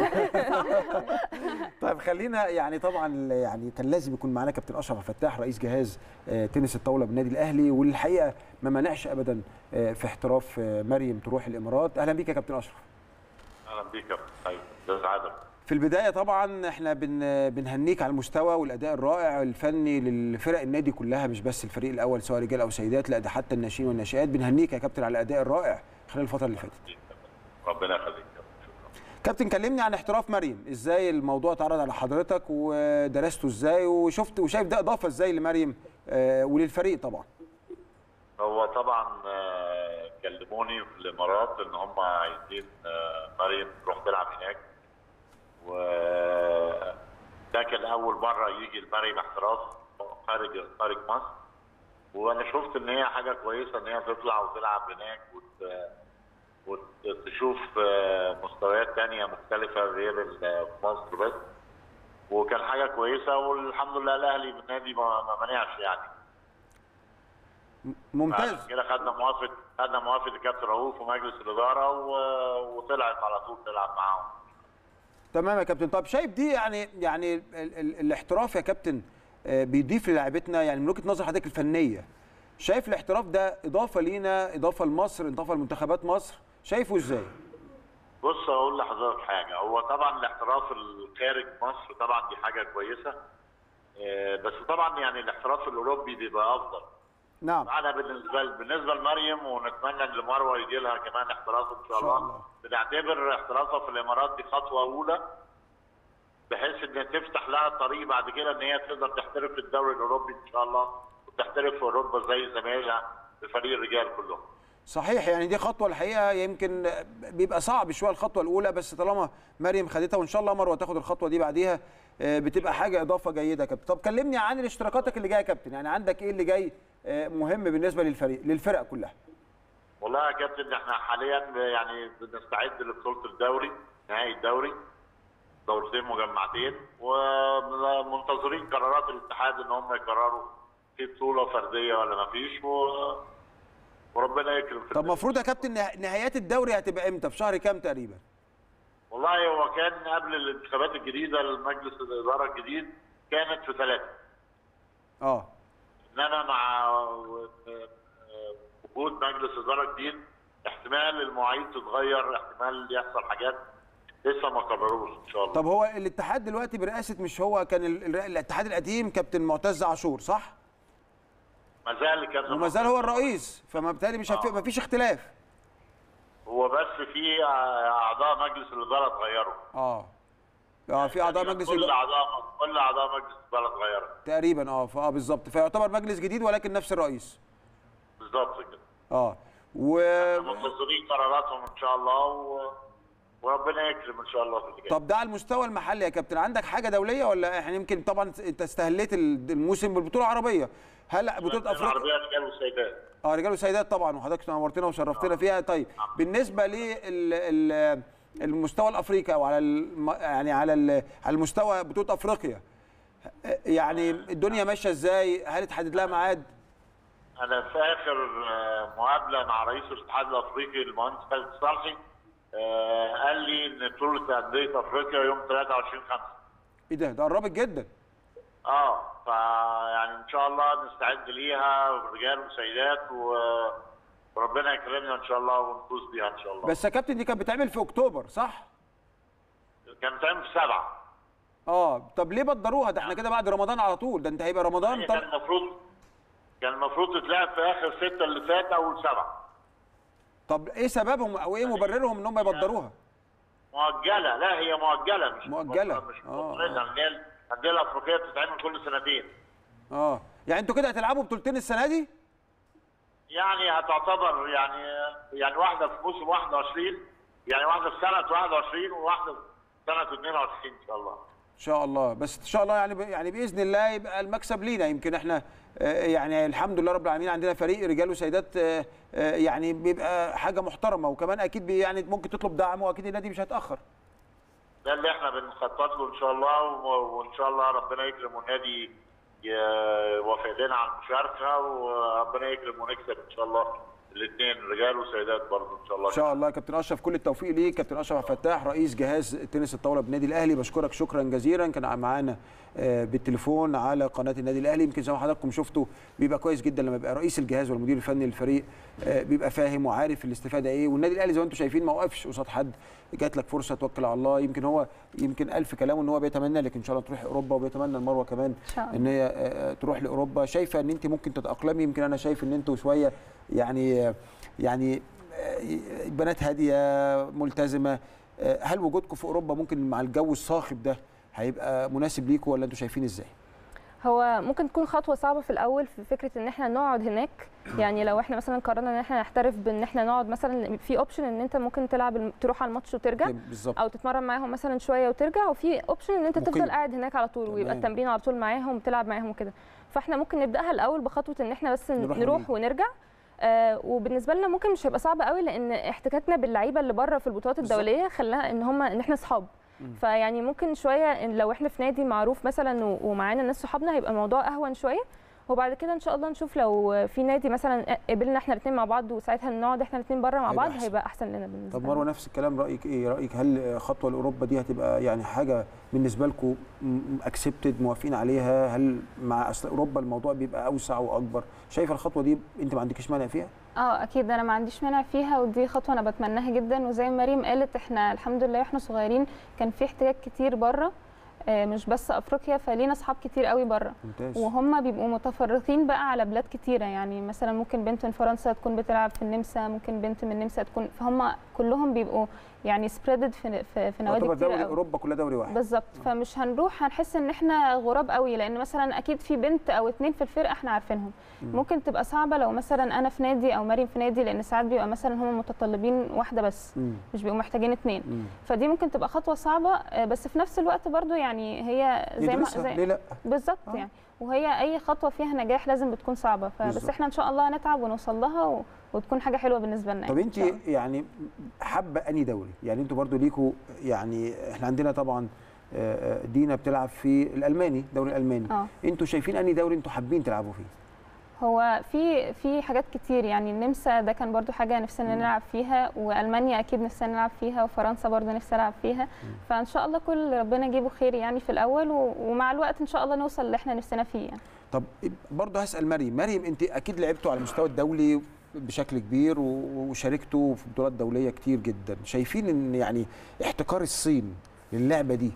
Speaker 3: طيب
Speaker 1: خلينا يعني طبعا يعني كان لازم يكون معانا كابتن اشرف فتاح رئيس جهاز تنس الطاوله بالنادي الاهلي، والحقيقه ما منعش ابدا في احتراف مريم تروح الامارات. اهلا بيك يا كابتن اشرف.
Speaker 4: اهلا بيك يا كابتن. ده سعاده.
Speaker 1: في البدايه طبعا احنا بن بنهنيك على المستوى والاداء الرائع الفني للفرق النادي كلها، مش بس الفريق الاول سواء رجال او سيدات، لا ده حتى الناشئين والناشئات. بنهنيك يا كابتن على الاداء الرائع خلال الفتره اللي فاتت.
Speaker 4: ربنا يخليك يا كابتن.
Speaker 1: كابتن كلمني عن احتراف مريم، ازاي الموضوع اتعرض على حضرتك ودرسته ازاي وشفت وشايف ده اضافه ازاي لمريم وللفريق طبعا؟
Speaker 4: هو طبعا كلموني في الامارات ان هم عايزين مريم تروح تلعب هناك، و ده كان اول مره يجي المريم احتراف خارج خارج مصر، وانا شفت ان هي حاجه كويسه ان هي تطلع وتلعب هناك وت... وتشوف مستويات ثانيه مختلفه غير مصر بس، وكان حاجه كويسه والحمد لله الاهلي بالنادي ما منعش يعني.
Speaker 1: ممتاز.
Speaker 4: كده خدنا موافقه خدنا موافقه الكابتن رؤوف ومجلس الاداره و... وطلعت على طول تلعب معاهم.
Speaker 1: تمام يا كابتن. طب شايف دي يعني يعني ال ال الاحتراف يا كابتن بيضيف للاعبتنا، يعني من وجهه نظر حضرتك الفنيه شايف الاحتراف ده اضافه لينا، اضافه لمصر، اضافه لمنتخبات مصر، شايفه ازاي؟
Speaker 4: بص اقول لحضرتك حاجه، هو طبعا الاحتراف الخارج مصر طبعا دي حاجه كويسه، بس طبعا يعني الاحتراف الاوروبي بيبقى افضل.
Speaker 1: نعم.
Speaker 4: انا بالنسبه بالنسبه لمريم ونتمنى ان لمروه يجي لها كمان احتراف ان شاء الله. الله. بنعتبر احترافها في الامارات دي خطوه اولى بحيث ان تفتح لها الطريق بعد كده ان هي تقدر تحترف في الدوري الاوروبي ان شاء الله وتحترف في اوروبا زي زمايلها في فريق الرجال كلهم.
Speaker 1: صحيح، يعني دي خطوه الحقيقه يمكن بيبقى صعب شويه الخطوه الاولى، بس طالما مريم خدتها وان شاء الله مروه تاخد الخطوه دي بعديها بتبقى حاجه اضافه جيده يا كابتن. طب كلمني عن الاشتراكاتك اللي جايه يا كابتن، يعني عندك ايه اللي جاي مهم بالنسبه للفريق للفرق كلها؟
Speaker 4: والله يا كابتن احنا حاليا يعني بنستعد لبطوله الدوري، نهائي الدوري، دورتين مجمعتين، ومنتظرين قرارات الاتحاد ان هم يقرروا في بطوله فرديه ولا ما فيش، و... وربنا يكرم.
Speaker 1: طب المفروض يا كابتن نهايات الدوري هتبقى امتى؟ في شهر كام تقريبا؟
Speaker 4: والله هو كان قبل الانتخابات الجديده لمجلس الاداره الجديد كانت في ثلاثه.
Speaker 1: اه.
Speaker 4: انما مع وجود مجلس اداره جديد احتمال المواعيد تتغير، احتمال يحصل حاجات لسه ما قرروش ان شاء الله.
Speaker 1: طب هو الاتحاد دلوقتي برئاسه، مش هو كان الاتحاد القديم كابتن معتز عاشور صح؟
Speaker 4: ما زال كابتن
Speaker 1: وما زال هو الرئيس، فما بالتالي مش آه. ما فيش اختلاف.
Speaker 4: هو بس في اعضاء مجلس الاداره اتغيروا.
Speaker 1: اه اه في اعضاء مجلس
Speaker 4: كل اعضاء كل اعضاء مجلس الاداره اتغيروا
Speaker 1: تقريبا. اه اه بالظبط، فيعتبر مجلس جديد ولكن نفس الرئيس.
Speaker 4: بالظبط كده.
Speaker 1: اه و
Speaker 4: منتظرين قراراتهم ان شاء الله و... وربنا يكرم ان شاء الله في اللي جاي.
Speaker 1: طب ده على المستوى المحلي يا كابتن، عندك حاجه دوليه ولا احنا يمكن طبعا انت استهليت الموسم بالبطوله العربيه؟ هل بطوله افريقيا
Speaker 4: العربيه رجال وسيدات؟
Speaker 1: اه رجال وسيدات طبعا، وحضرتك نورتنا وشرفتنا فيها. طيب بالنسبه لل المستوى الافريقي او على الم... يعني على ال... على المستوى بطوله افريقيا، يعني الدنيا ماشيه ازاي؟ هل اتحدد لها ميعاد؟
Speaker 4: انا في اخر مقابله مع رئيس الاتحاد الافريقي المهندس خالد صالحي قال لي ان بطوله انديه افريقيا يوم ثلاثة وعشرين خمسة.
Speaker 1: ايه ده؟ ده قربت جدا.
Speaker 4: اه فيعني ان شاء الله نستعد ليها رجال وسيدات و... وربنا يكرمنا ان شاء الله ونفوز بيها ان شاء الله.
Speaker 1: بس يا كابتن دي كانت بتتعمل في اكتوبر صح؟
Speaker 4: كانت بتتعمل في سبعة.
Speaker 1: اه طب ليه بدروها؟ ده احنا كده بعد رمضان على طول، ده انت هيبقى رمضان.
Speaker 4: كان المفروض كان المفروض تتلعب في اخر ستة اللي فات اول سبعة.
Speaker 1: طب ايه سببهم او ايه مبررهم ان هم يبدروها؟
Speaker 4: مؤجله. لا هي مؤجله مش
Speaker 1: مؤجله.
Speaker 4: مش مؤجله. الانديه الافريقيه بتتعمل كل سنتين.
Speaker 1: اه يعني انتوا كده هتلعبوا بطولتين السنه دي؟
Speaker 4: يعني هتعتبر يعني يعني واحده في موسم واحد وعشرين، يعني واحده في سنه واحد وعشرين وواحده في سنه اثنين وعشرين ان شاء الله.
Speaker 1: ان شاء الله. بس ان شاء الله يعني يعني باذن الله يبقى المكسب لينا. يمكن احنا يعني الحمد لله رب العالمين عندنا فريق رجال وسيدات يعني بيبقى حاجه محترمه، وكمان اكيد يعني ممكن تطلب دعم، واكيد النادي مش هيتاخر.
Speaker 4: ده اللي احنا بنخطط له ان شاء الله، وان شاء الله ربنا يكرم والنادي يوافق لنا على المشاركه، وربنا يكرم ونكسب ان شاء الله الاثنين رجال وسيدات برضه ان شاء الله.
Speaker 1: ان شاء الله يا كابتن اشرف، كل التوفيق ليك. كابتن اشرف عبد الفتاح رئيس جهاز تنس الطاوله بالنادي الاهلي، بشكرك شكرا جزيلا. كان معانا بالتليفون على قناه النادي الاهلي. يمكن زي ما حضراتكم شفتوا بيبقى كويس جدا لما يبقى رئيس الجهاز والمدير الفني للفريق بيبقى فاهم وعارف الاستفاده ايه. والنادي الاهلي زي ما انتم شايفين ما وقفش قصاد حد، جات لك فرصه توكل على الله. يمكن هو يمكن الف كلامه ان هو بيتمنى لك ان شاء الله تروح اوروبا، وبيتمنى المروه كمان ان هي تروح لاوروبا. شايفه ان انت ممكن تتاقلمي؟ يمكن انا شايف ان انتوا شويه يعني يعني بنات هاديه ملتزمه. هل وجودكم في اوروبا ممكن مع الجو الصاخب ده هيبقى مناسب ليكم، ولا انتوا شايفين ازاي؟
Speaker 3: هو ممكن تكون خطوه صعبه في الاول في فكره ان احنا نقعد هناك. يعني لو احنا مثلا قررنا ان احنا نحترف بان احنا نقعد، مثلا في اوبشن ان انت ممكن تلعب تروح على الماتش وترجع بالزبط. او تتمرن معاهم مثلا شويه وترجع، وفي اوبشن ان انت ممكن. تفضل قاعد هناك على طول ويبقى التمرين على طول معاهم وتلعب معاهم وكده. فاحنا ممكن نبداها الاول بخطوه ان احنا بس نروح, نروح ونرجع. آه وبالنسبه لنا ممكن مش هيبقى صعب قوي، لان احتكاكنا باللعيبه اللي بره في البطولات الدوليه خلاها ان هم ان احنا اصحاب. فيعني ممكن شويه لو احنا في نادي معروف مثلا ومعانا ناس صحابنا هيبقى الموضوع اهون شويه. وبعد كده ان شاء الله نشوف لو في نادي مثلا قبلنا احنا الاثنين مع بعض، وساعتها نقعد احنا الاثنين بره مع بعض أحسن. هيبقى احسن لنا بالنسبه
Speaker 1: لنا. طب مروه نفس الكلام، رايك ايه؟ رايك هل خطوه لاوروبا دي هتبقى يعني حاجه بالنسبه لكم اكسبتد موافقين عليها؟ هل مع اصل اوروبا الموضوع بيبقى اوسع واكبر؟ شايفه الخطوه دي انت ما عندكيش مانع فيها؟
Speaker 5: اه اكيد انا ما عنديش مانع فيها، ودي خطوه انا بتمناها جدا. وزي ما مريم قالت احنا الحمد لله واحنا صغيرين كان في احتكاك كتير بره، مش بس افريقيا، فلينا اصحاب كتير قوي بره، وهم بيبقوا متفرقين بقى على بلاد كتيره. يعني مثلا ممكن بنت من فرنسا تكون بتلعب في النمسا، ممكن بنت من النمسا تكون، فهم كلهم بيبقوا يعني سبريدد في في, في نوادي كتير
Speaker 1: قوي. اوروبا كلها دوري واحد
Speaker 5: بالظبط. فمش هنروح هنحس ان احنا غراب قوي، لان مثلا اكيد في بنت او اتنين في الفرقه احنا عارفينهم. مم. ممكن تبقى صعبه لو مثلا انا في نادي او مريم في نادي، لان ساعات بيبقى مثلا هم متطلبين واحده بس، مم. مش بيبقوا محتاجين اتنين. مم. فدي ممكن تبقى خطوه صعبه، بس في نفس الوقت برضو يعني هي زي ما زي
Speaker 1: ليه لا
Speaker 5: بالظبط. آه. يعني وهي اي خطوه فيها نجاح لازم بتكون صعبه، فبس بالزبط. احنا ان شاء الله هنتعب ونوصل لها و... وتكون حاجه حلوه بالنسبه لنا.
Speaker 1: طب انت يعني حابه انهي دوري؟ يعني انتوا برضو ليكوا يعني احنا عندنا طبعا دينا بتلعب في الالماني، الدوري الالماني. اه انتوا شايفين انهي دوري انتوا حابين تلعبوا فيه؟
Speaker 5: هو في في حاجات كتير، يعني النمسا ده كان برضو حاجه نفسنا نلعب فيها، والمانيا اكيد نفسنا نلعب فيها، وفرنسا برضو نفسي العب فيها. مم. فان شاء الله كل ربنا يجيبه خير يعني في الاول، ومع الوقت ان شاء الله نوصل اللي احنا نفسنا فيه يعني.
Speaker 1: طب برضو هسال مريم، مريم انت اكيد لعبتوا على المستوى الدولي بشكل كبير وشاركتوا في بطولات دوليه كتير جدا. شايفين ان يعني احتكار الصين للعبه دي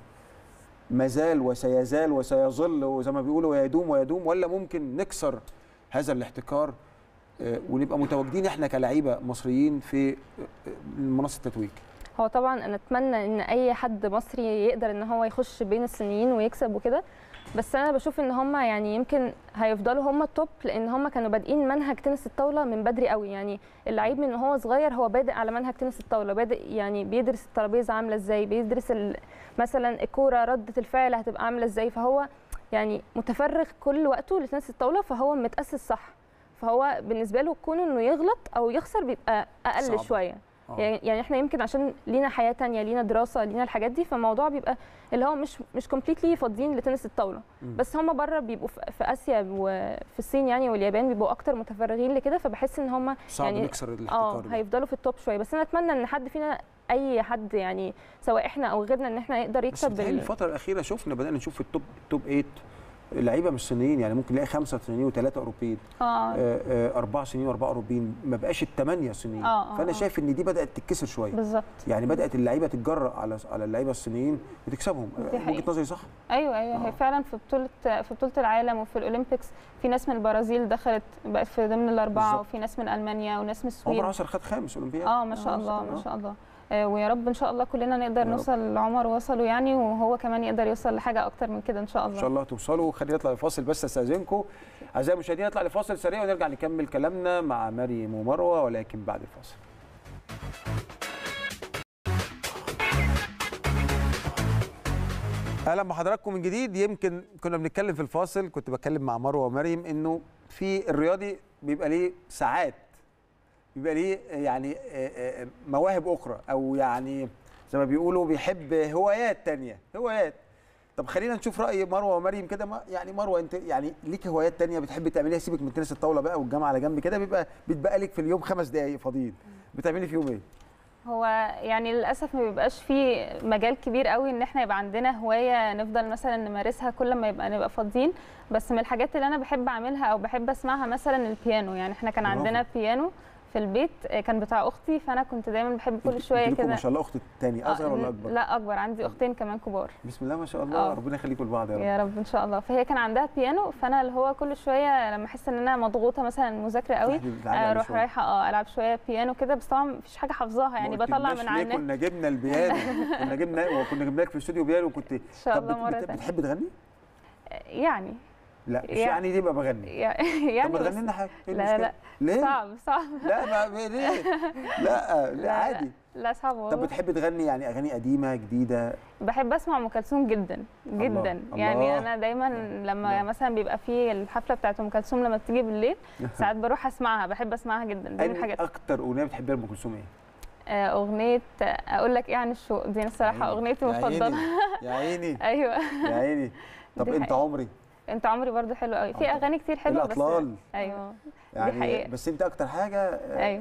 Speaker 1: ما زال وسيزال وسيظل وزي ما بيقولوا ويدوم ويدوم، ولا ممكن نكسر هذا الاحتكار ونبقى متواجدين احنا كلاعيبه مصريين في منصه التتويج؟
Speaker 3: هو طبعا انا اتمنى ان اي حد مصري يقدر ان هو يخش بين الصينيين ويكسب وكده، بس انا بشوف ان هم يعني يمكن هيفضلوا هم التوب، لان هم كانوا بادئين منهج تنس الطاوله من بدري قوي. يعني اللعيب من هو صغير هو بادئ على منهج تنس الطاوله، بادئ يعني بيدرس الترابيزه عامله ازاي، بيدرس مثلا الكوره رده الفعل هتبقى عامله ازاي، فهو يعني متفرغ كل وقته لتنس الطاوله، فهو متاسس صح. فهو بالنسبه له كون انه يغلط او يخسر بيبقى اقل صعب. شويه. أوه. يعني احنا يمكن عشان لينا حياه ثانيه، لينا دراسه، لينا الحاجات دي، فالموضوع بيبقى اللي هو مش مش كومبليتلي فاضيين لتنس الطاوله. م. بس هم بره بيبقوا في اسيا وفي الصين يعني واليابان بيبقوا اكتر متفرغين لكده، فبحس ان هم
Speaker 1: يعني نكسر الاحتكار
Speaker 3: اه هيفضلوا في التوب شويه. بس انا اتمنى ان حد فينا اي حد يعني سواء احنا او غيرنا ان احنا يقدر يكسب.
Speaker 1: بس بال... الفتره الاخيره شفنا بدانا نشوف في التوب التوب ثمانية لعيبه مش صينيين، يعني ممكن نلاقي خمسه صينيين وثلاثه اوروبيين،
Speaker 5: اه
Speaker 1: اربعه صينيين واربعه اوروبيين، ما بقاش الثمانيه صينيين.
Speaker 5: آه.
Speaker 1: فانا
Speaker 5: آه.
Speaker 1: شايف ان دي بدات تتكسر شويه
Speaker 5: بالظبط،
Speaker 1: يعني بدات اللعيبه تتجرأ على على اللعيبه الصينيين وتكسبهم. وجهه نظري صح؟
Speaker 5: ايوه ايوه آه. هي فعلا في بطوله في بطوله العالم وفي الاولمبيكس في ناس من البرازيل دخلت بقت في ضمن الاربعه بالزبط. وفي ناس من المانيا وناس من السويد.
Speaker 1: عمر عصر خد خامس اولمبياد.
Speaker 5: اه ما شاء آه. الله ما شاء الله. ويا رب ان شاء الله كلنا نقدر نوصل لعمر وصلوا يعني، وهو كمان يقدر يوصل لحاجه اكتر من كده ان شاء الله.
Speaker 1: ان شاء الله توصلوا. خلينا نطلع لفاصل بس استاذنكم اعزائي المشاهدين، نطلع لفاصل سريع ونرجع نكمل كلامنا مع مريم ومروه، ولكن بعد الفاصل. اهلا بحضراتكم من جديد. يمكن كنا بنتكلم في الفاصل، كنت بتكلم مع مروه ومريم انه في الرياضي بيبقى ليه ساعات، بيبقى ليه يعني مواهب اخرى، او يعني زي ما بيقولوا بيحب هوايات تانية هوايات. طب خلينا نشوف راي مروه ومريم كده. يعني مروه انت يعني ليك هوايات تانية بتحبي تعمليها، سيبك من تنس الطاوله بقى والجامعه على جنب كده، بيبقى بيتبقى لك في اليوم خمس دقائق فاضيين، بتعملي فيهم ايه؟
Speaker 5: هو يعني للاسف ما بيبقاش في مجال كبير قوي ان احنا يبقى عندنا هوايه نفضل مثلا نمارسها كل ما يبقى نبقى فاضيين. بس من الحاجات اللي انا بحب اعملها او بحب اسمعها مثلا البيانو. يعني احنا كان عندنا بيانو في البيت كان بتاع اختي، فانا كنت دايما بحب كل شويه كده.
Speaker 1: ما شاء الله اختك الثاني اصغر ولا اكبر؟
Speaker 5: لا اكبر، عندي اختين كمان كبار.
Speaker 1: بسم الله ما شاء الله. أوه. ربنا يخليكم لبعض يا رب.
Speaker 5: يا رب ان شاء الله. فهي كان عندها بيانو، فانا اللي هو كل شويه لما احس ان انا مضغوطه مثلا مذاكره قوي اروح رايحه اه العب شويه بيانو كده، بس طبعا مفيش حاجه حافظاها يعني بطلع من على النت.
Speaker 1: كنا جبنا البيانو كنا جبنا وكنا جبنا لك في الاستوديو بيانو. كنت
Speaker 5: ان شاء الله مره
Speaker 1: ثانيه بتحبي تغني؟
Speaker 5: يعني
Speaker 1: لا مش يعني دي بقى بغني
Speaker 5: يعني.
Speaker 1: طب ما تغني لنا حاجه.
Speaker 5: لا لا
Speaker 1: ليه؟
Speaker 5: صعب صعب.
Speaker 1: لا ما ليه؟ لا لا عادي.
Speaker 5: لا صعب والله.
Speaker 1: طب بتحبي تغني يعني اغاني قديمه جديده؟
Speaker 5: بحب اسمع ام كلثوم جدا جدا. الله. يعني الله. انا دايما لما الله. مثلا بيبقى في الحفله بتاعت ام كلثوم لما بتيجي بالليل ساعات بروح اسمعها، بحب اسمعها جدا. دي من الحاجات.
Speaker 1: اكتر اغنيه بتحبيها لام كلثوم ايه؟
Speaker 5: اغنيه اقول لك ايه عن الشوق، دي الصراحه اغنيتي المفضله.
Speaker 1: يا عيني
Speaker 5: ايوه
Speaker 1: يا عيني. طب انت عمري
Speaker 5: انت عمري برضو حلو قوي، في اغاني كتير حلوه بس
Speaker 1: الاطلال.
Speaker 5: ايوه
Speaker 1: يعني
Speaker 5: دي حقيقة.
Speaker 1: بس انت اكتر حاجه
Speaker 5: ايوه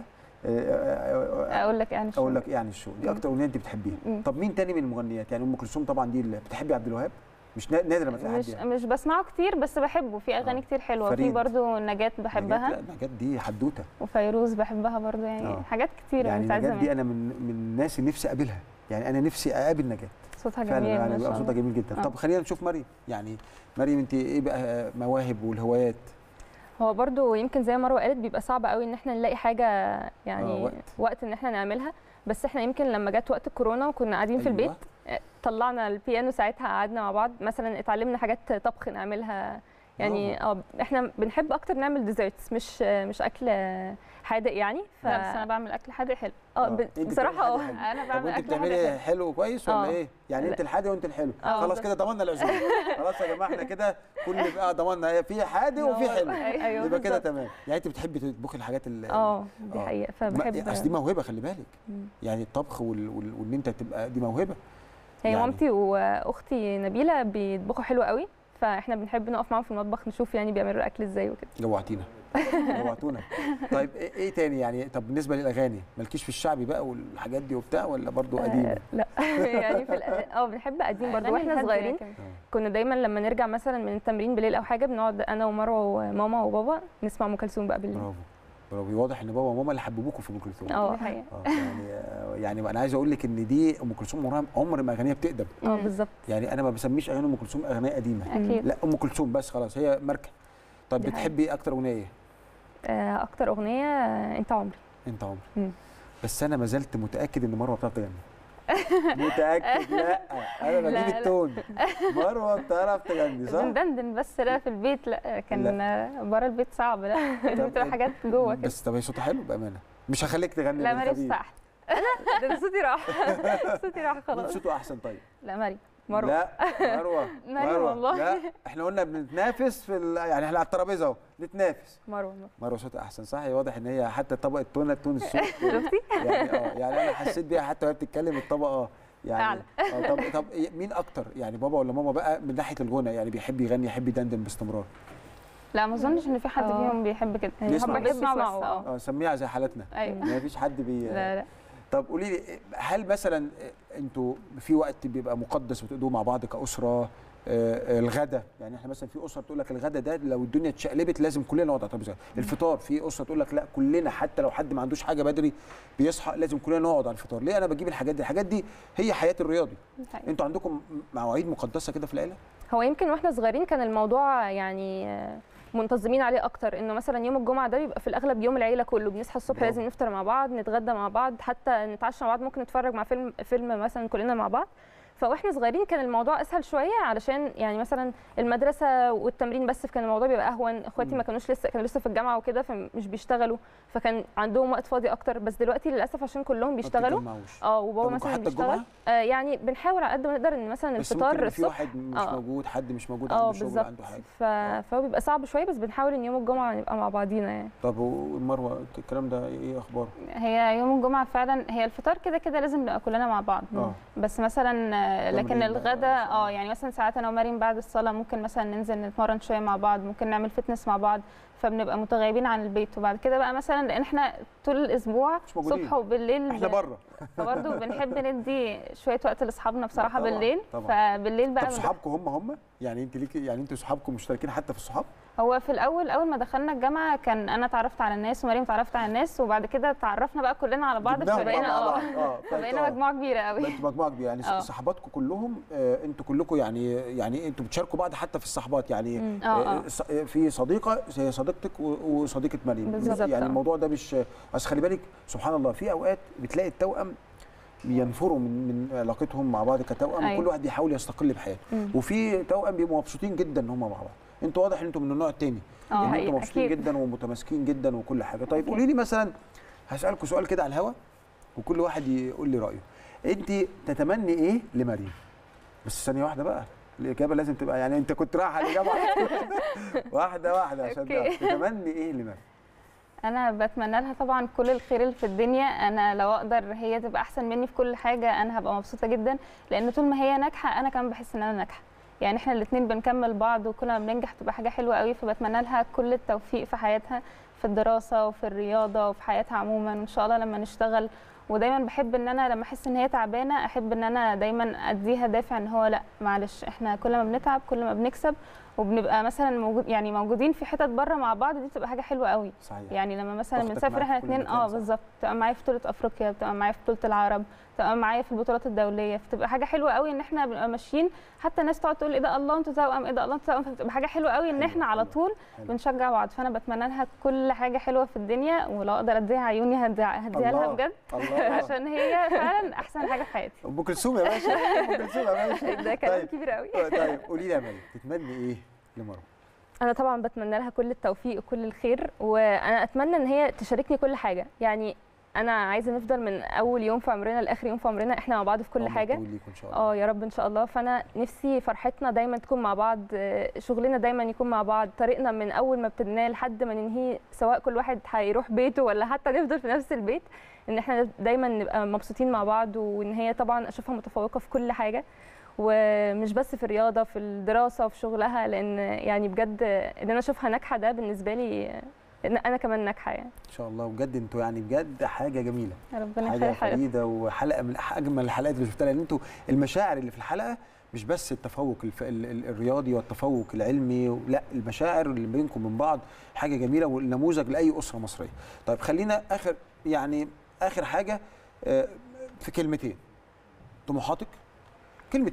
Speaker 5: اقول لك يعني الشوق
Speaker 1: اقول لك يعني الشوق دي اكتر اغنيه انت بتحبيها. طب مين تاني من المغنيات؟ يعني ام كلثوم طبعا دي اللي بتحبي. عبد الوهاب مش نادر ما تلاقي
Speaker 5: مش
Speaker 1: حد يعني.
Speaker 5: مش بسمعه كتير بس بحبه، في اغاني آه. كتير حلوه. فريد. في برضو نجاة بحبها.
Speaker 1: نجاة لا نجاة دي حدوته.
Speaker 5: وفيروز بحبها برضو يعني آه. حاجات كتير
Speaker 1: يعني نجاة دي انا من من الناس اللي نفسي اقابلها، يعني انا نفسي اقابل نجاة.
Speaker 5: صوتها جميل
Speaker 1: يعني بيبقى صوتها جميل جدا. آه. طب خلينا نشوف مريم. يعني مريم انت ايه بقى مواهب والهوايات؟
Speaker 3: هو برضو يمكن زي مروه قالت بيبقى صعب قوي ان احنا نلاقي حاجه يعني
Speaker 1: آه وقت.
Speaker 3: وقت ان احنا نعملها. بس احنا يمكن لما جت وقت الكورونا وكنا قاعدين في البيت طلعنا البيانو ساعتها، قعدنا مع بعض مثلا اتعلمنا حاجات طبخ نعملها. يعني اه احنا بنحب اكتر نعمل ديزرتس مش مش اكل حادق يعني.
Speaker 5: ف... لا بس انا بعمل اكل حادق حلو.
Speaker 3: اه بصراحه اه
Speaker 5: انا بعمل اكل
Speaker 1: بتعملي حلو كويس ولا ايه؟ يعني انت الحادق وانت الحلو. خلاص كده ضمننا العزومه. خلاص يا جماعه احنا كده كل بقى ضمننا في حادق وفي حلو. يبقى كده تمام. يعني انت بتحبي تطبخي الحاجات اللي
Speaker 3: اه دي حقيقه فبحب.
Speaker 1: اصل دي موهبه خلي بالك. يعني الطبخ وان انت تبقى دي موهبه.
Speaker 3: هي يعني مامتي واختي نبيله بيطبخوا حلو قوي، فاحنا بنحب نقف معاهم في المطبخ نشوف يعني بيعملوا الاكل ازاي وكده.
Speaker 1: جوعتينا جوعتونا. طيب ايه تاني يعني؟ طب بالنسبه للاغاني مالكيش في الشعبي بقى والحاجات دي وبتاع ولا برضو قديم؟
Speaker 3: آه لا يعني في اه بنحب قديم برضو. واحنا صغيرين كنا دايما لما نرجع مثلا من التمرين بالليل او حاجه بنقعد انا ومروه وماما وبابا نسمع ام كلثوم بقى بالليل.
Speaker 1: برافو برافو. واضح ان بابا وماما اللي حببوكوا في ام كلثوم.
Speaker 3: اه حقيقه.
Speaker 1: يعني يعني انا عايز اقول لك ان دي ام كلثوم عمرها عمر ما اغانيها بتقدم.
Speaker 3: اه بالظبط.
Speaker 1: يعني انا ما بسميش اغاني ام كلثوم اغاني قديمه.
Speaker 3: اكيد.
Speaker 1: لا ام كلثوم بس خلاص هي ماركه. طب بتحبي اكتر اغنيه ايه؟
Speaker 3: اكتر اغنيه انت عمري.
Speaker 1: انت عمري.
Speaker 3: مم.
Speaker 1: بس انا ما زلت متاكد ان مروه بتعرف تغني. متاكد؟ لا انا بجيب التون. مروه بتعرف تغني صح؟
Speaker 5: بندندن بس لا في البيت لا، كان بره البيت صعب. لا بتبقى حاجات جوه كده.
Speaker 1: بس طب هي صوتها حلو بامانه، مش هخليك تغني.
Speaker 5: لا مريم صوتها احسن.
Speaker 3: انا ده صوتي راح. صوتي راح خلاص.
Speaker 1: صوته احسن. طيب
Speaker 3: لا مريم. مروه.
Speaker 1: لا مروه.
Speaker 3: مروه والله.
Speaker 1: لا احنا قلنا بنتنافس في ال... يعني احنا على الترابيزه اهو نتنافس.
Speaker 3: مروه.
Speaker 1: مروه صوتها احسن صح. هي واضح ان هي حتى طبقه تون تون الصوت.
Speaker 3: شفتي؟
Speaker 1: يعني اه يعني انا حسيت بيها حتى وهي بتتكلم الطبقه يعني
Speaker 3: اعلى.
Speaker 1: اه طب طب مين اكتر يعني بابا ولا ماما بقى من ناحيه الغنى؟ يعني بيحب يغني يحب يدندن باستمرار؟
Speaker 5: لا ما اظنش ان في حد
Speaker 3: أوه.
Speaker 5: فيهم بيحب كده.
Speaker 1: بيسمع بس.
Speaker 5: بيسمع بس.
Speaker 1: اه سميعه زي حالتنا.
Speaker 5: ايوه
Speaker 1: ما فيش حد بي
Speaker 3: لا لا.
Speaker 1: طب قولي لي، هل مثلا انتوا في وقت بيبقى مقدس بتقضوه مع بعض كاسره؟ آه الغدا يعني احنا مثلا في اسره تقول لك الغدا ده لو الدنيا اتشقلبت لازم كلنا نقعد على الترابيزه. الفطار في اسره تقول لك لا كلنا حتى لو حد ما عندوش حاجه بدري بيصحى لازم كلنا نقعد على الفطار. ليه انا بجيب الحاجات دي؟ الحاجات دي هي حياه الرياضي. انتوا عندكم مواعيد مقدسه كده في العيله؟
Speaker 3: هو يمكن واحنا صغيرين كان الموضوع يعني منتظمين عليه اكتر، انه مثلا يوم الجمعه ده بيبقى في الاغلب يوم العيله كله، بنصحى الصبح لازم نفطر مع بعض، نتغدى مع بعض، حتى نتعشى مع بعض، ممكن نتفرج مع فيلم فيلم مثلا كلنا مع بعض. فاحنا صغيرين كان الموضوع اسهل شويه، علشان يعني مثلا المدرسه والتمرين بس كان الموضوع بيبقى اهون. اخواتي ما كانوش لسه كانوا لسه في الجامعه وكده فمش بيشتغلوا، فكان عندهم وقت فاضي اكتر. بس دلوقتي للاسف عشان كلهم بيشتغلوا اه وبابا مثلا بيشتغل آه يعني بنحاول على قد ما نقدر ان مثلا الفطار
Speaker 1: في واحد مش آه. موجود، حد مش موجود
Speaker 3: عنده
Speaker 1: شغل عنده حاجه
Speaker 3: ف... فهو بيبقى صعب شويه، بس بنحاول ان يوم الجمعه نبقى مع بعضينا يعني.
Speaker 1: طب ومروه الكلام ده ايه اخباره؟
Speaker 5: هي يوم الجمعه فعلا هي الفطار كده كده لازم نبقى كلنا مع بعض.
Speaker 1: آه.
Speaker 5: بس مثلا لكن الغدا اه يعني مثلا ساعات انا ومريم بعد الصلاه ممكن مثلا ننزل نتمرن شويه مع بعض، ممكن نعمل فتنس مع بعض، فبنبقى متغيبين عن البيت. وبعد كده بقى مثلا لان احنا طول الاسبوع صبح وبالليل
Speaker 1: احنا بره
Speaker 5: فبرضه بنحب ندي شويه وقت لاصحابنا بصراحه
Speaker 1: طبعًا
Speaker 5: بالليل.
Speaker 1: طبعًا.
Speaker 5: فبالليل بقى
Speaker 1: طب صحابكم هم هم يعني انت ليكي يعني انتوا صحابكم مشتركين حتى في الصحاب؟
Speaker 5: هو في الاول اول ما دخلنا الجامعه كان انا اتعرفت على الناس ومريم اتعرفت على الناس، وبعد كده اتعرفنا بقى كلنا على بعض
Speaker 1: فبقينا اه
Speaker 5: فبقينا مجموعه كبيره قوي.
Speaker 1: انتوا مجموعه كبيره يعني أوه. صحباتكم كلهم آه انتوا كلكم يعني يعني انتوا بتشاركوا بعض حتى في الصحبات يعني آه في صديقه زي صديقتك وصديقه مريم
Speaker 5: بالظبط.
Speaker 1: يعني الموضوع ده مش بس خلي بالك سبحان الله في اوقات بتلاقي التوأم بينفروا من من علاقتهم مع بعض كتوأم. أيوة. كل واحد بيحاول يستقل بحياته، وفي توأم بيبقوا مبسوطين جدا ان هم مع بعض. انتوا واضح ان انتوا من النوع الثاني ان انتوا مبسوطين جدا ومتماسكين جدا وكل حاجه. طيب قولي لي مثلا، هسألكوا سؤال كده على الهوا وكل واحد يقول لي رأيه. انت تتمني ايه لمريم؟ بس ثانيه واحده بقى، الاجابه لازم تبقى يعني انت كنت رايحه على الاجابه واحده واحده عشان تتمني ايه لمريم؟
Speaker 5: انا بتمنى لها طبعا كل الخير اللي في الدنيا. انا لو اقدر هي تبقى احسن مني في كل حاجه انا هبقى مبسوطه جدا، لان طول ما هي ناجحه انا كمان بحس ان انا ناجحه. يعني احنا الاثنين بنكمل بعض وكل ما بننجح تبقى حاجه حلوه قوي. فبتمنى لها كل التوفيق في حياتها، في الدراسه وفي الرياضه وفي حياتها عموما، وان شاء الله لما نشتغل. ودايما بحب ان انا لما احس ان هي تعبانه احب ان انا دايما اديها دافع ان هو لا معلش احنا كل ما بنتعب كل ما بنكسب، وبنبقى مثلا موجود يعني موجودين في حتت بره مع بعض. دي بتبقى حاجه حلوه قوي.
Speaker 1: صحيح.
Speaker 5: يعني لما مثلا بنسافر احنا الاثنين اه بالظبط، بتبقى معايا في بطوله افريقيا، بتبقى معايا في بطوله العرب، بتبقى معايا في البطولات الدوليه. فتبقى حاجه حلوه قوي ان احنا بنبقى ماشيين، حتى الناس تقعد تقول ايه ده الله انتوا توأم، ايه ده الله انتوا توأم. فبتبقى حاجه حلوه قوي ان احنا على طول بنشجع بعض. فانا بتمنى لها كل حاجه حلوه في الدنيا، ولو اقدر اديها عيوني هديها هديها لها بجد عشان هي فعلا احسن حاجه في حياتي.
Speaker 1: ام كلثوم يا باشا، ام كلثوم يا باشا.
Speaker 3: ده كلام طيب. كبير قوي.
Speaker 1: طيب قولي لي يا مريم تتمني ايه لمروه؟
Speaker 3: انا طبعا بتمنى لها كل التوفيق وكل الخير، وانا اتمنى ان هي تشاركني كل حاجه. يعني انا عايزه نفضل من اول يوم في عمرنا لاخر يوم في عمرنا احنا مع بعض في كل حاجه. اه يا رب ان شاء الله. فانا نفسي فرحتنا دايما تكون مع بعض، شغلنا دايما يكون مع بعض، طريقنا من اول ما ابتديناه لحد ما ننهيه، سواء كل واحد هيروح بيته ولا حتى نفضل في نفس البيت، ان احنا دايما نبقى مبسوطين مع بعض. وان هي طبعا اشوفها متفوقه في كل حاجه، ومش بس في الرياضه، في الدراسه وفي شغلها. لان يعني بجد ان انا اشوفها ناجحه ده بالنسبه لي ان انا كمان ناجحه يعني.
Speaker 1: ان شاء الله. بجد انتوا يعني بجد حاجه جميله،
Speaker 5: ربنا
Speaker 1: حاجه فريده وحلقه من اجمل الحلقات اللي شفتها. لان انتوا المشاعر اللي في الحلقه مش بس التفوق الف... الرياضي والتفوق العلمي، لا المشاعر اللي بينكم من بعض حاجه جميله والنموذج لاي اسره مصريه. طيب خلينا اخر يعني اخر حاجه في كلمتين، طموحاتك كلمتين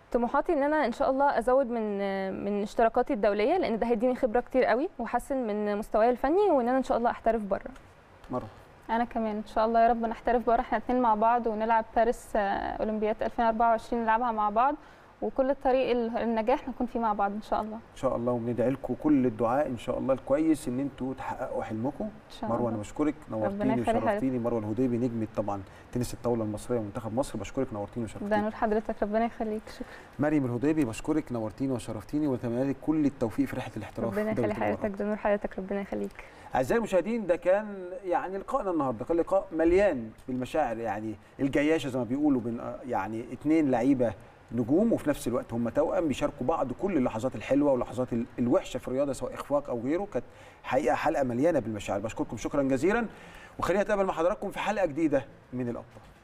Speaker 3: طموحاتي ان انا ان شاء الله ازود من من اشتراكاتي الدوليه، لان ده هيديني خبره كتير قوي واحسن من مستواي الفني، وان انا ان شاء الله احترف بره.
Speaker 1: مروه
Speaker 5: انا كمان ان شاء الله يا رب نحترف بره احنا الاثنين مع بعض، ونلعب باريس اولمبياد ألفين وأربعة وعشرين نلعبها مع بعض، وكل الطريق النجاح نكون فيه مع بعض ان شاء الله.
Speaker 1: ان شاء الله، وبندعي لكم كل الدعاء ان شاء الله الكويس ان انتوا تحققوا حلمكم.
Speaker 5: ان شاء
Speaker 1: مروه
Speaker 5: الله.
Speaker 1: انا بشكرك، نورتيني وشرفتيني. مروه الهضيبي نجمه طبعا تنس الطاوله المصريه ومنتخب مصر، بشكرك نورتيني وشرفتيني.
Speaker 5: ده نور حضرتك، ربنا يخليك. شكرا.
Speaker 1: مريم الهضيبي بشكرك، نورتيني وشرفتيني، واتمنى لك كل التوفيق في رحله الاحتراف.
Speaker 3: ربنا يخلي حضرتك، ده نور حضرتك، ربنا يخليك.
Speaker 1: اعزائي المشاهدين، ده كان يعني لقائنا النهارده، كان لقاء مليان بالمشاعر، يعني الجياشه زي ما بيقولوا، بين يعني اثنين لعيبه نجوم وفي نفس الوقت هم توأم بيشاركوا بعض كل اللحظات الحلوه واللحظات الوحشه في الرياضه سواء اخفاق او غيره. كانت حقيقه حلقه مليانه بالمشاعر. بشكركم شكرا جزيلا، وخلينا نتقابل مع حضراتكم في حلقه جديده من الأبطال.